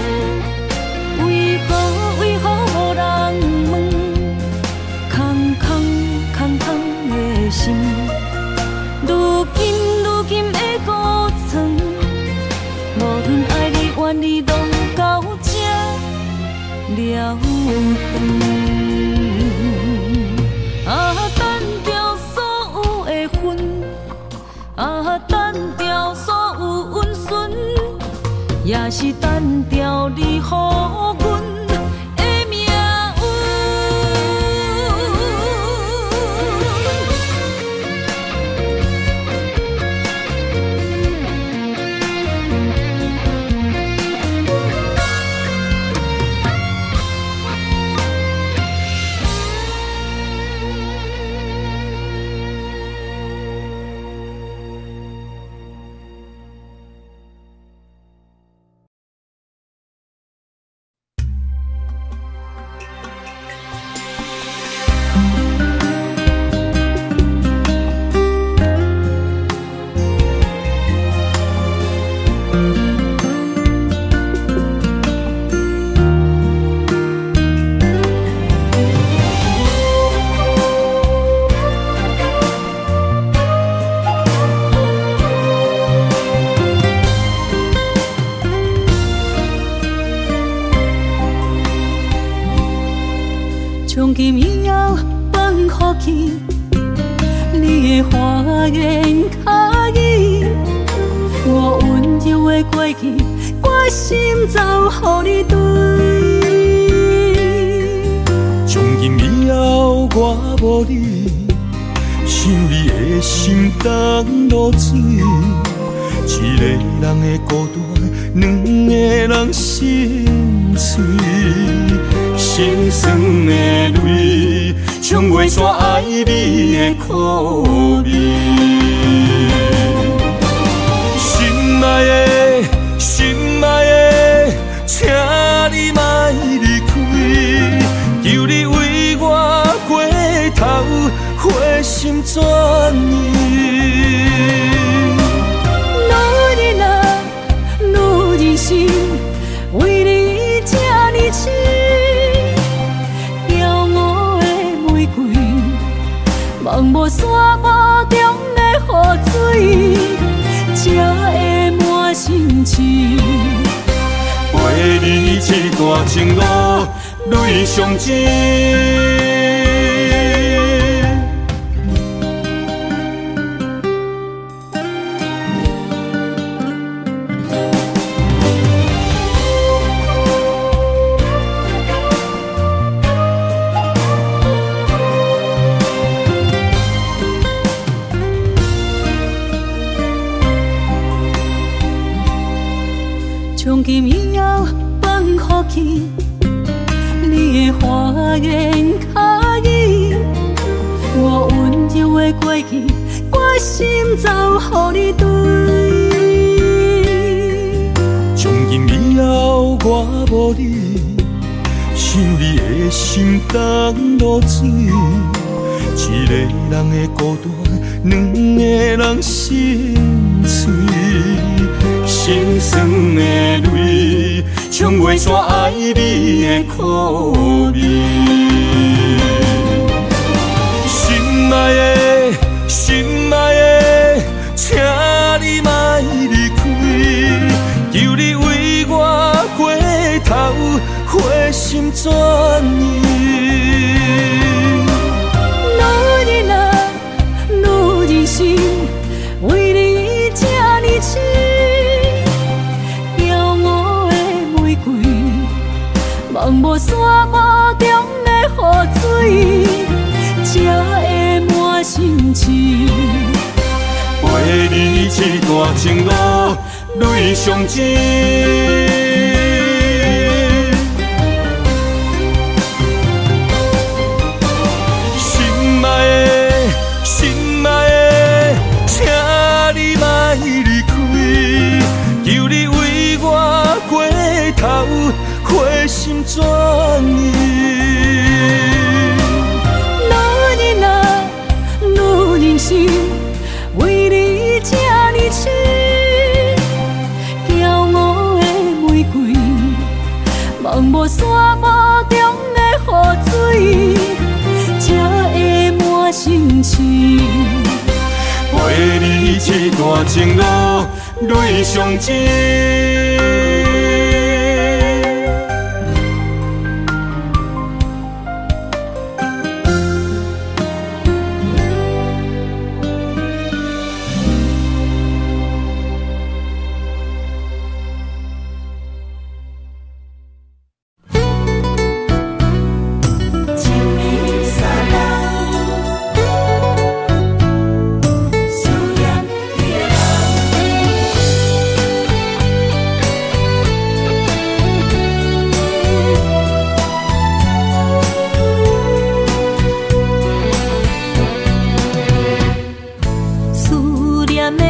长。啊，单调所有的恨，啊，单调所有温顺，也是单调你予阮的命运。从今以后放予去，你的花言巧语，我温柔的过去，我心早予你对。 从今以后我无你，想你的心当落水。一个人的孤单，两个人心碎。心酸的泪，冲袂煞爱你的苦味。心爱的，心爱的，请你莫离开，求你为我过头，花心全意。 女人啊，女人心，为你这呢痴。望无山坡中的雨水，才会满心痴。 陪你这段情路，泪上甜。 从今以后放予去，你的花言巧语，我温柔的过去，我心早予你对。 从今以后我无你，想你的心当落水。一个人的孤单，两个人心碎。心酸的泪，冲袂煞爱你的苦味。心爱的，心爱的，请你莫离开，求你为我过头，花心全意。 女人啊，女人心，为你这呢痴。望无山坡中的雨水，才会满心痴。 陪你这段情路，泪上甜。心爱的，心爱的，请你莫离开，求你为我过头。花心全意。 女人啊，女人心，为你这呢痴。骄傲的玫瑰，望无山坡中的雨水，才会满心痴。 陪你这段情路，泪上甜。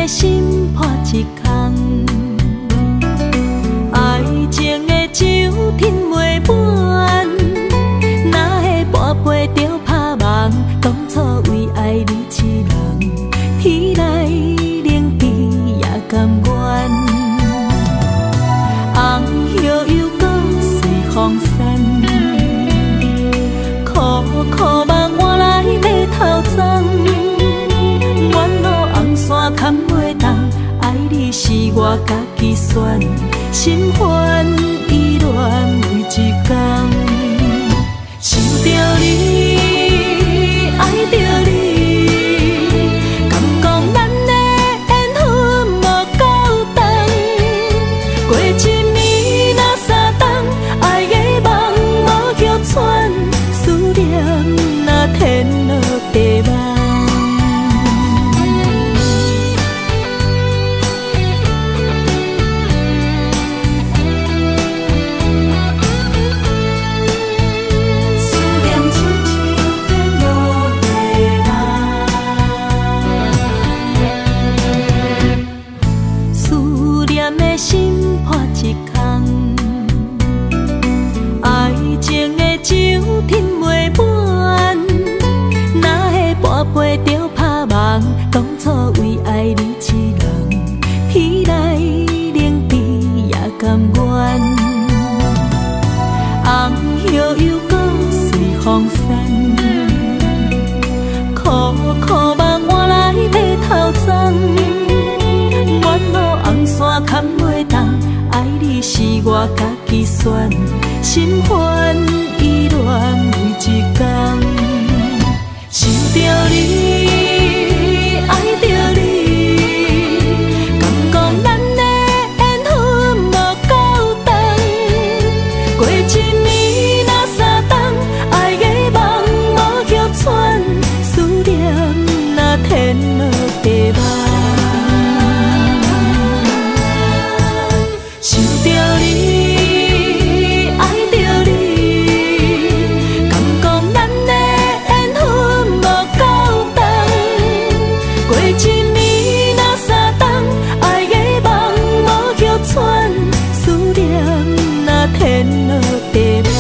的心破一空，爱情的酒饮袂满，哪会跋杯着拍梦？当初为爱你一人，天来冷滴也甘愿。红叶又搁随风散，苦苦梦换来马头鬃。远路红线牵袂动，爱你是我家己选，心烦意乱每一天。想着你，爱着你，敢讲咱的缘分无够长？过一暝若三冬，爱的梦无叫喘，思念若天落地网。心破一空，爱情的酒饮袂满，哪会跋杯着拍梦？当初为爱你一人，天来冷滴也甘愿。红叶又搁随风散，苦苦梦换来马头鬃。远路红线牵袂动，爱你是我家己选，心烦意乱每一天。想着你，爱着你，敢讲咱的缘分无够长？过一暝若三冬，爱的梦无叫喘，思念若天落地网。想着你，爱着你，敢讲咱的缘分无够长？过一暝若三冬，爱的梦无叫喘，思念若天落地网。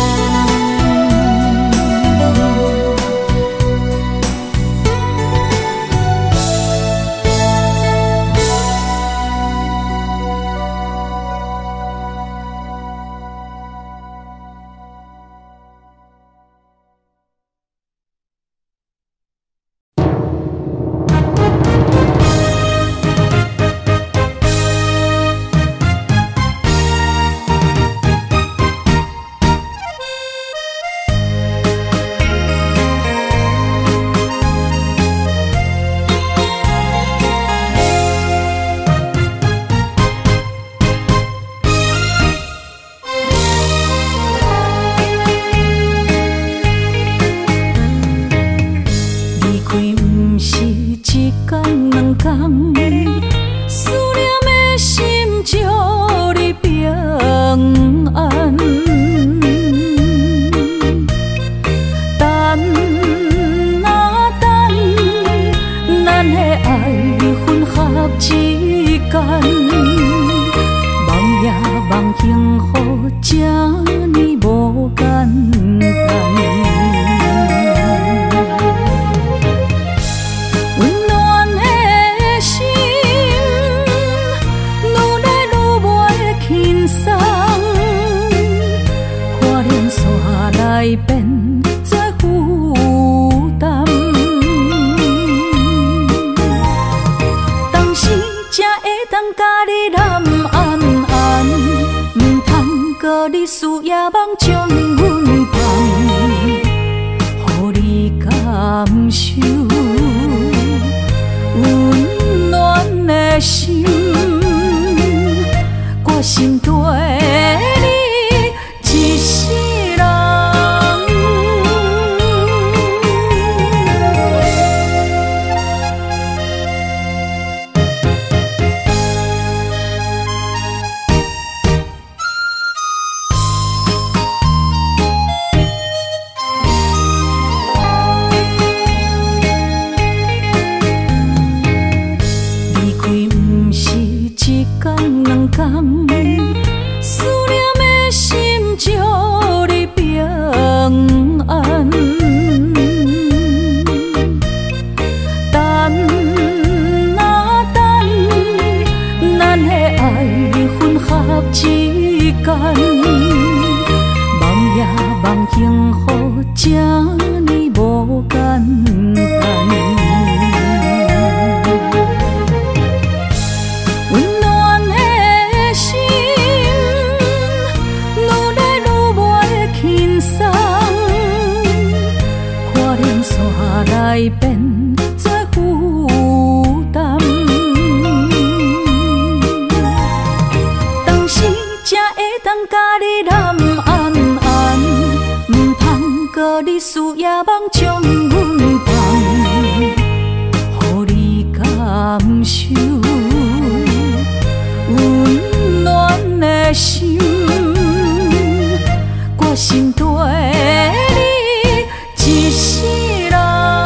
思念的心祝你平安，等啊等，咱的爱混合之间，梦也梦幸福，这呢无简单。来变作负担，当时才会当甲你揽安安，唔通搁你思夜梦将阮放，予你感受温暖的心，我心对你一世。 受，温暖的心，我心底你一世人。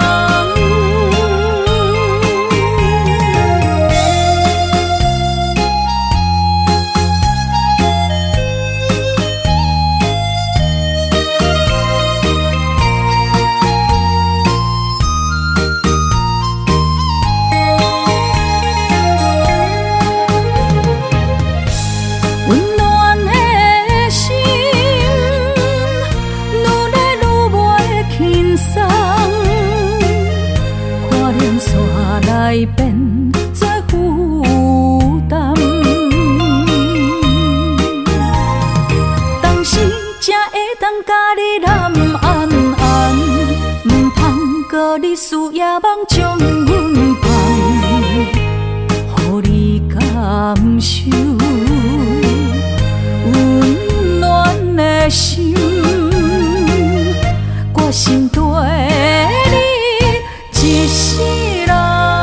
来变作负担，当时才会当甲你揽安安，唔通搁你思夜梦将阮放，予你感受温暖的心，我心底你一世人。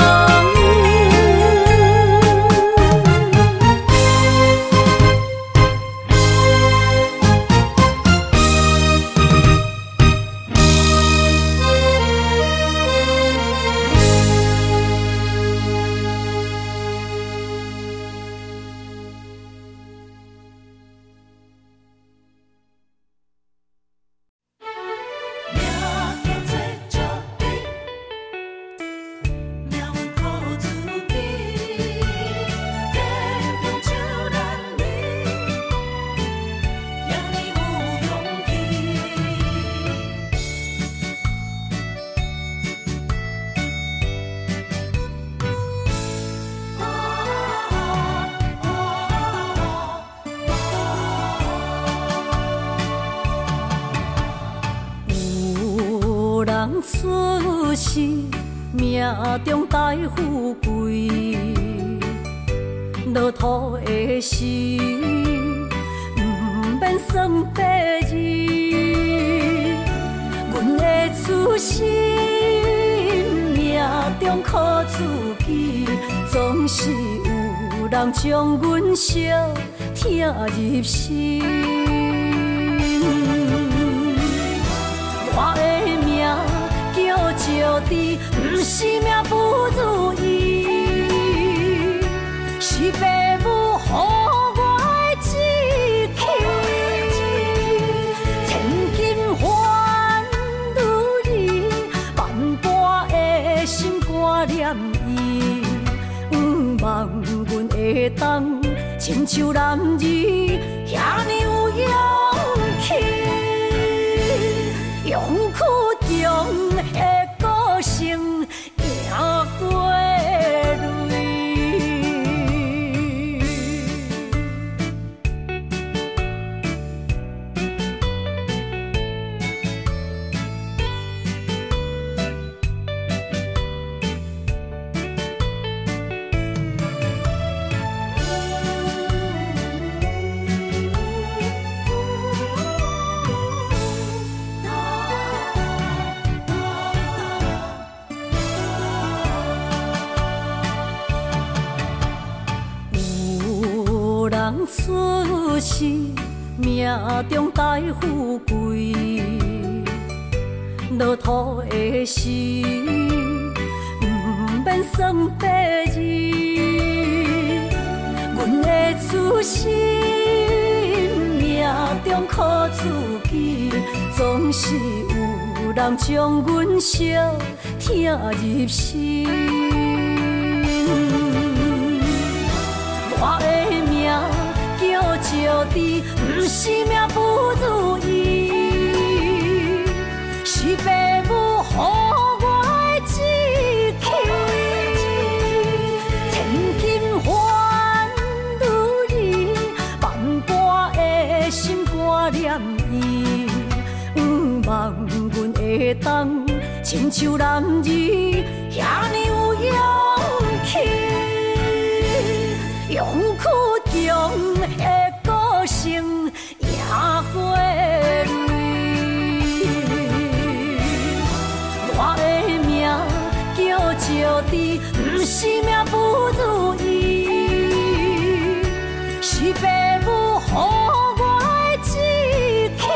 出世命中带富贵，落土的时，唔免算白字。阮的出身命中靠自己，总是有人将阮惜疼入心。我的命叫石地，不是命不如意，是父母予我的志气。千金换如意，万般的心挂念伊，毋望阮会当亲像男儿遐尼有勇气。勇屈中的个性赢过泪。出世命中带富贵，落土的时，唔免算白字。阮的出身命中靠自己，总是有人将阮惜疼入心。我的命叫石地，不是命不如意，是父母予我的志气。千金换如意，万般的心挂念伊，毋望阮会当亲像男儿遐尼有勇气。勇屈中的个性赢过泪。我的命叫石落地，不是命不如意，是父母予我的志气。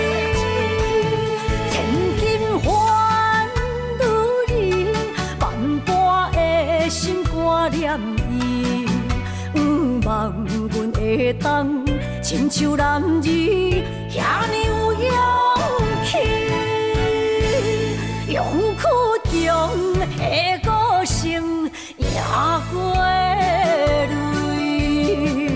千金换如意，万般的心肝念伊，毋望阮会当亲像男儿遐尼有勇气。勇屈强的个性也过泪。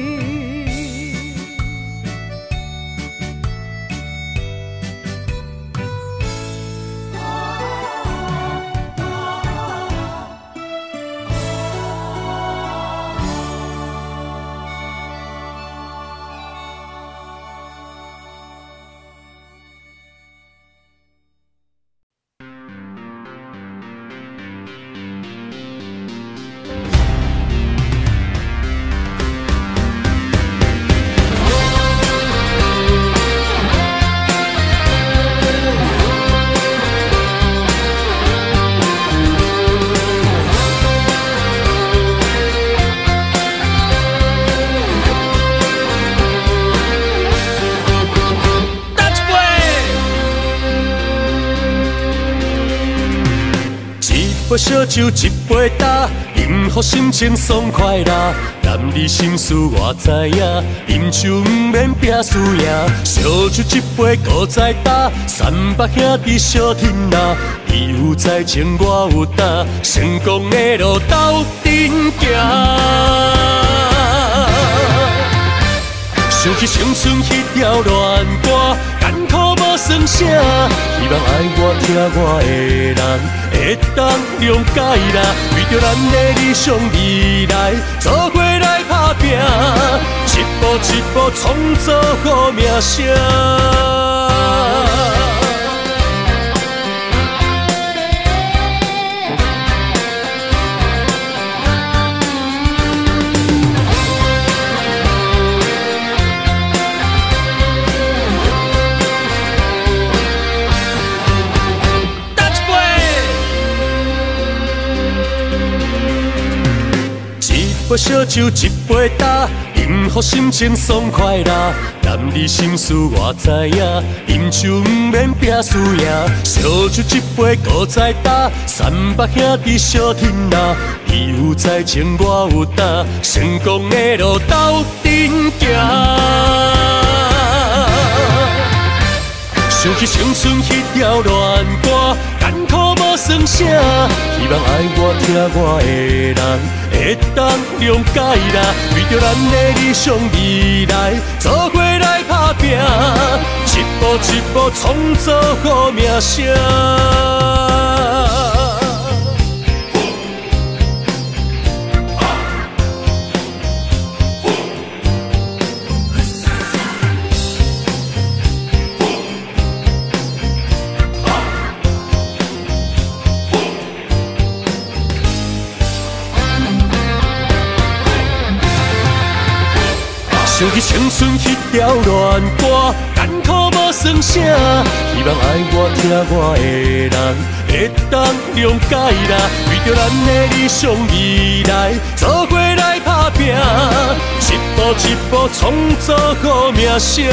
一杯烧酒，一杯茶，饮予心情爽快啦。男儿心事我知影，饮酒毋免拼输赢。烧酒一杯搁再打，三八兄弟小天啦。伊有才情，我有胆，成功的路斗阵行。想起青春迄条恋歌，艰苦无算啥。希望爱我听我的人，会当谅解啦。为着咱的理想未来，做伙来打拼，一步一步创造好名声。一杯烧酒，一杯茶，饮予心情爽快啦。男儿心事我知影，饮酒毋免拼输赢。烧酒一杯搁再打，三八兄弟小天啦。伊有才情，我有胆，成功的路斗阵行。想起青春迄条恋歌，艰苦无算啥。希望爱我听我的人，会当谅解啦。为着咱的理想未来，做伙来打拼，一步一步创造好名声。想起青春迄条恋歌，艰苦无算啥。希望爱我听我的人，会当谅解啦。为着咱的理想未来，做伙来打拼，一步一步创造好名声。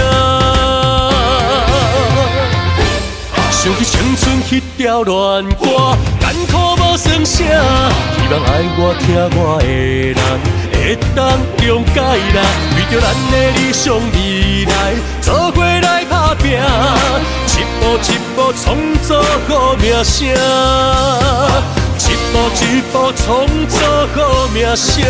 想起青春迄条恋歌，艰苦无算啥。希望爱我听我的人，会当谅解啦。为着咱的理想未来，做伙来打拼，一步一步创造好名声，一步一步创造好名声。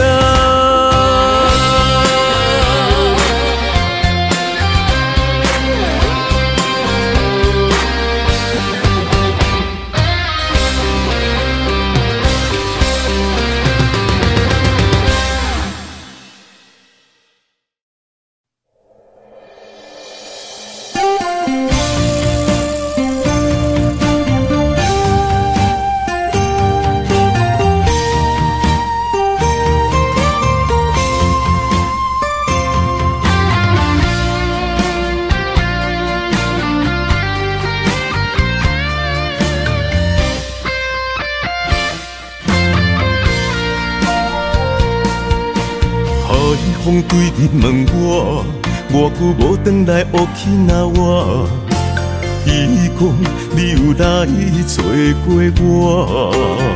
风对面问我，偌久无转来乌去哪我？伊讲你有来找过我，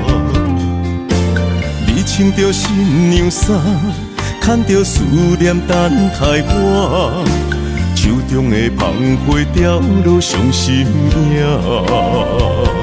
你穿着新娘衫，牵着思念等待我，手中的芳花凋落伤心影。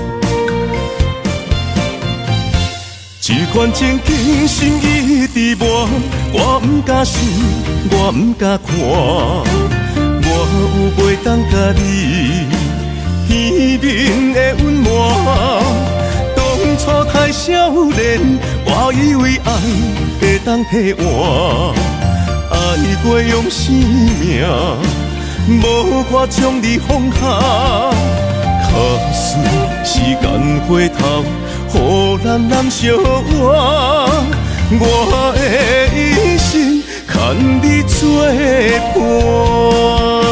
一款情景心意伫我，我不敢想，我不敢看，我有袂当甲你见面的温暖。当初太少年，我以为爱会当替换，爱过用生命，无法将你放下。可是时间回头，予咱难相活，我的一生牵你作伴。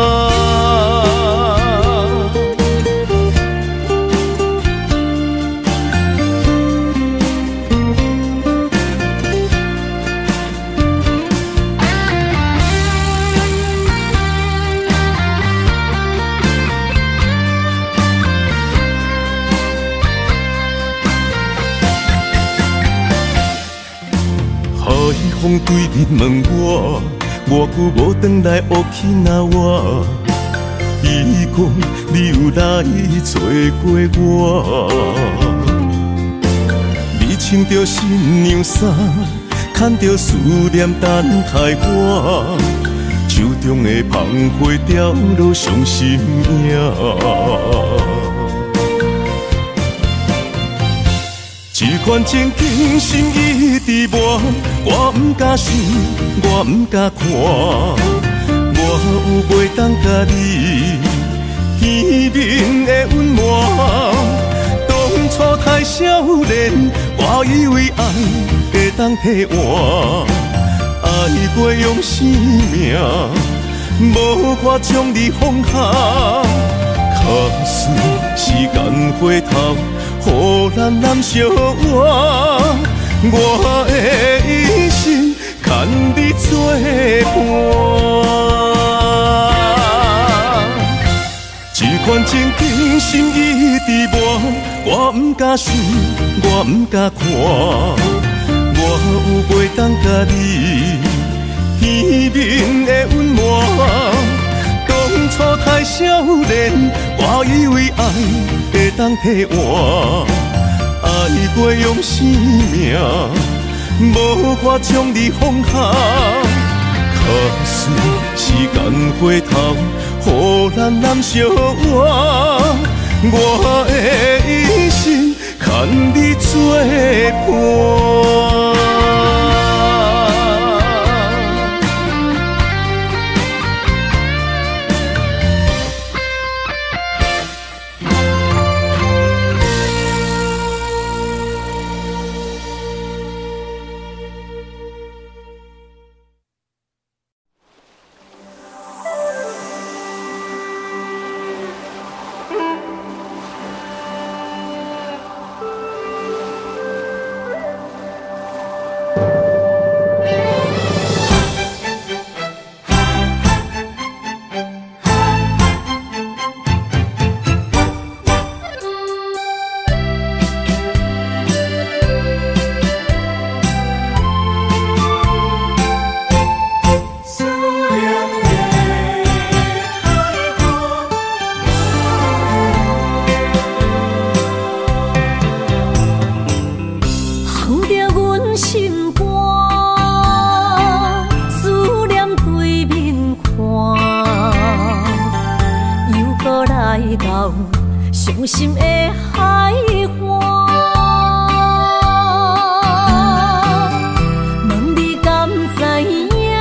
风对面问我，偌久无转来乌去哪我？伊讲你有来找过我，你穿着新娘衫，牵着思念等待我，手中的芳花凋落伤心影。一款情景心意伫我，我不敢想，我不敢看，我有袂当甲你见面的温暖。当初太少年，我以为爱会当替换，爱过用生命，无法将你放下。可是时间回头，予咱难相活，我的一生牵你作伴。一款情景心意伫我，我不敢想，我不敢看，我有袂当甲你见面的温暖。当初太少年，我以为爱会当替换，爱过用生命，无法将你放下。可是时间回头，予咱难相活，我的一生牵你作伴。伤心的海岸，问你敢知影？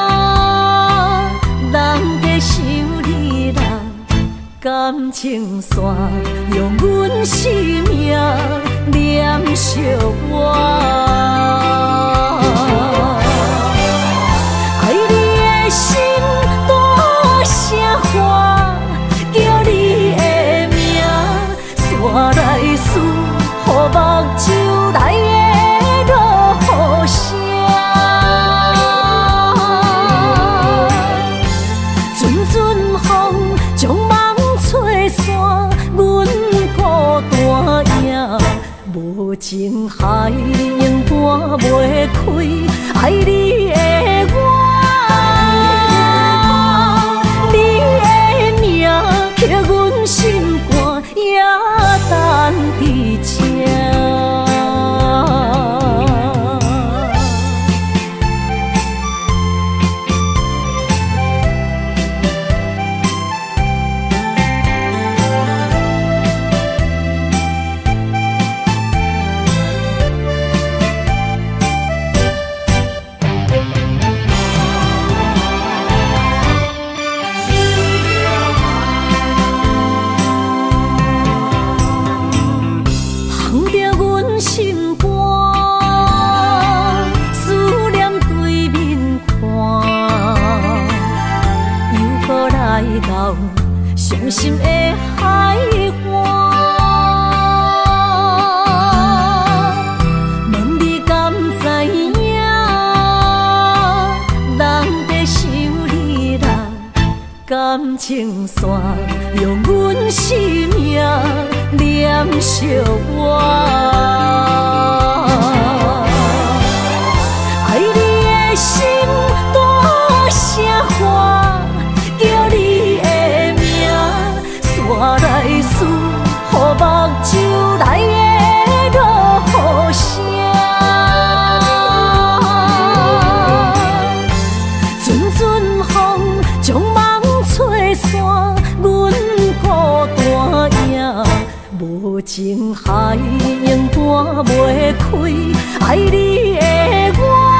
人在想你啦，感情线用阮生命念惜我。爱你的心大声喊，叫你的名，山来思，予目睭来的落雨声。 海永伴袂开，爱你的我，你的名刻阮心肝，也等伫这。伤心的海岸，问你敢知影？人在想你啦，感情线用阮生命连相偎。爱你的心大声喊，叫你我来思，予目睭内的落雨声，阵阵风将梦吹散，阮孤单影，无情海永伴袂开，爱你的我，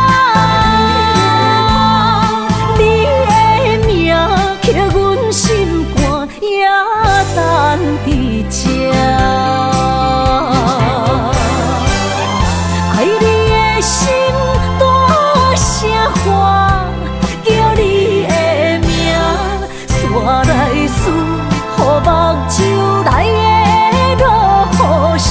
你的名刻阮心肝，也等伫这。爱你的心大声喊，叫你的名，煞来思，予目睭内的落雨声，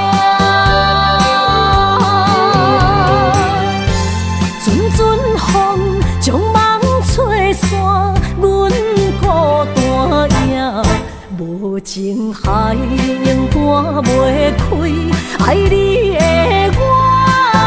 阵阵风将梦吹散，阮孤单影，无情海永伴袂开，爱你的我。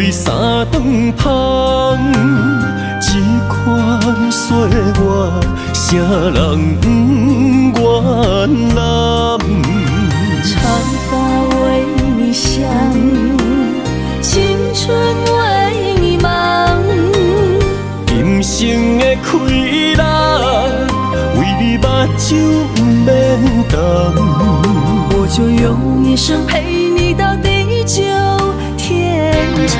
你三顿芳，这款岁月，啥人不原谅？ 长发为你香，青春为你忙。 今生的快乐，为你目睭不免干。 我就用一生陪你到地久天长。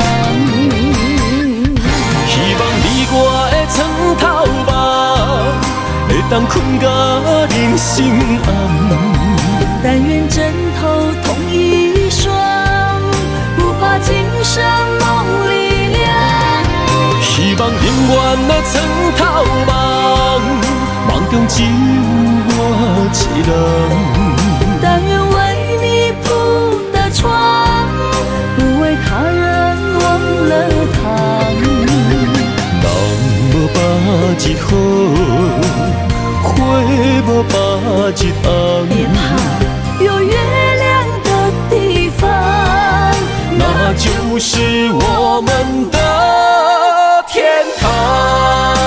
希望你我的床头梦，会当困到人生暗。 但愿枕头同一双，不怕今生梦里凉。 希望永远的床头梦，梦中只有我一人。 但愿为你铺的床，不为他人忘了糖。 人无百日好，花无百日红。 别怕，有月亮的地方， 那就是我们的天堂。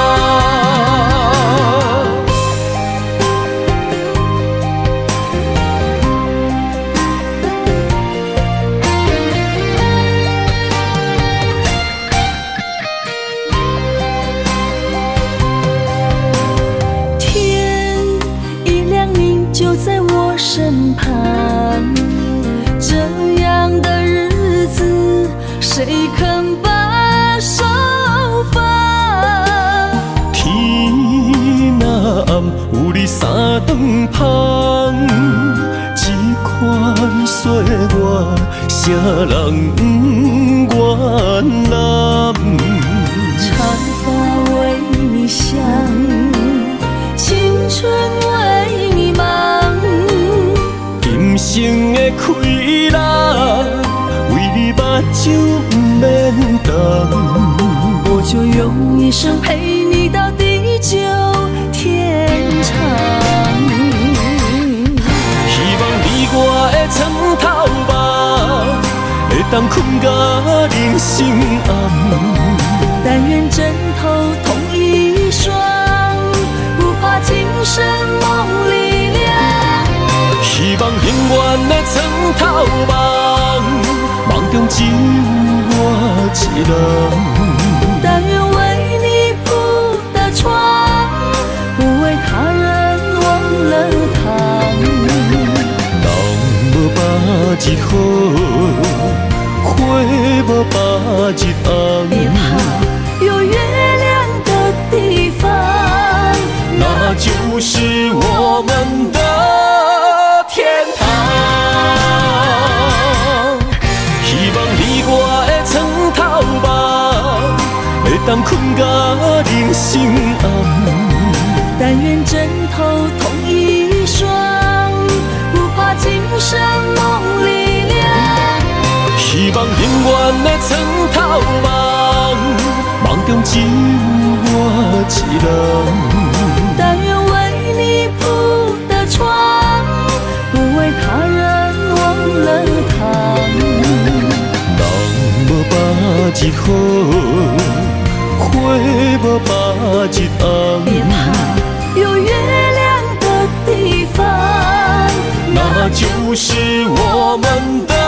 身旁，这样的日子，谁肯把手放？ 天若暗，有你三顿芳，这款岁月，啥人不原谅？ 长发为你香，青春为你忙。 今生的快乐，为你目睭不免干。 我就用一生陪你到地久天长。 希望你我的床头梦，会当困到人生暗。 但愿枕头同一双，不怕今生梦里凉。 希望永远的床头梦，梦中只有我一人。 但愿为你铺的床，不为他人忘了糖。 人无百日好，花无百日红。 别怕，有月亮的地方， 那就是我们的天堂。希望你我的床头梦，会当困到人生暗。 但愿枕头同一双，不怕今生梦里凉。 希望永远的床头梦，梦中只有我一人。 但愿为你铺的床，不为他人忘了糖。 人无百日好，花无百日红。 别怕，有月亮的地方， 那就是我们的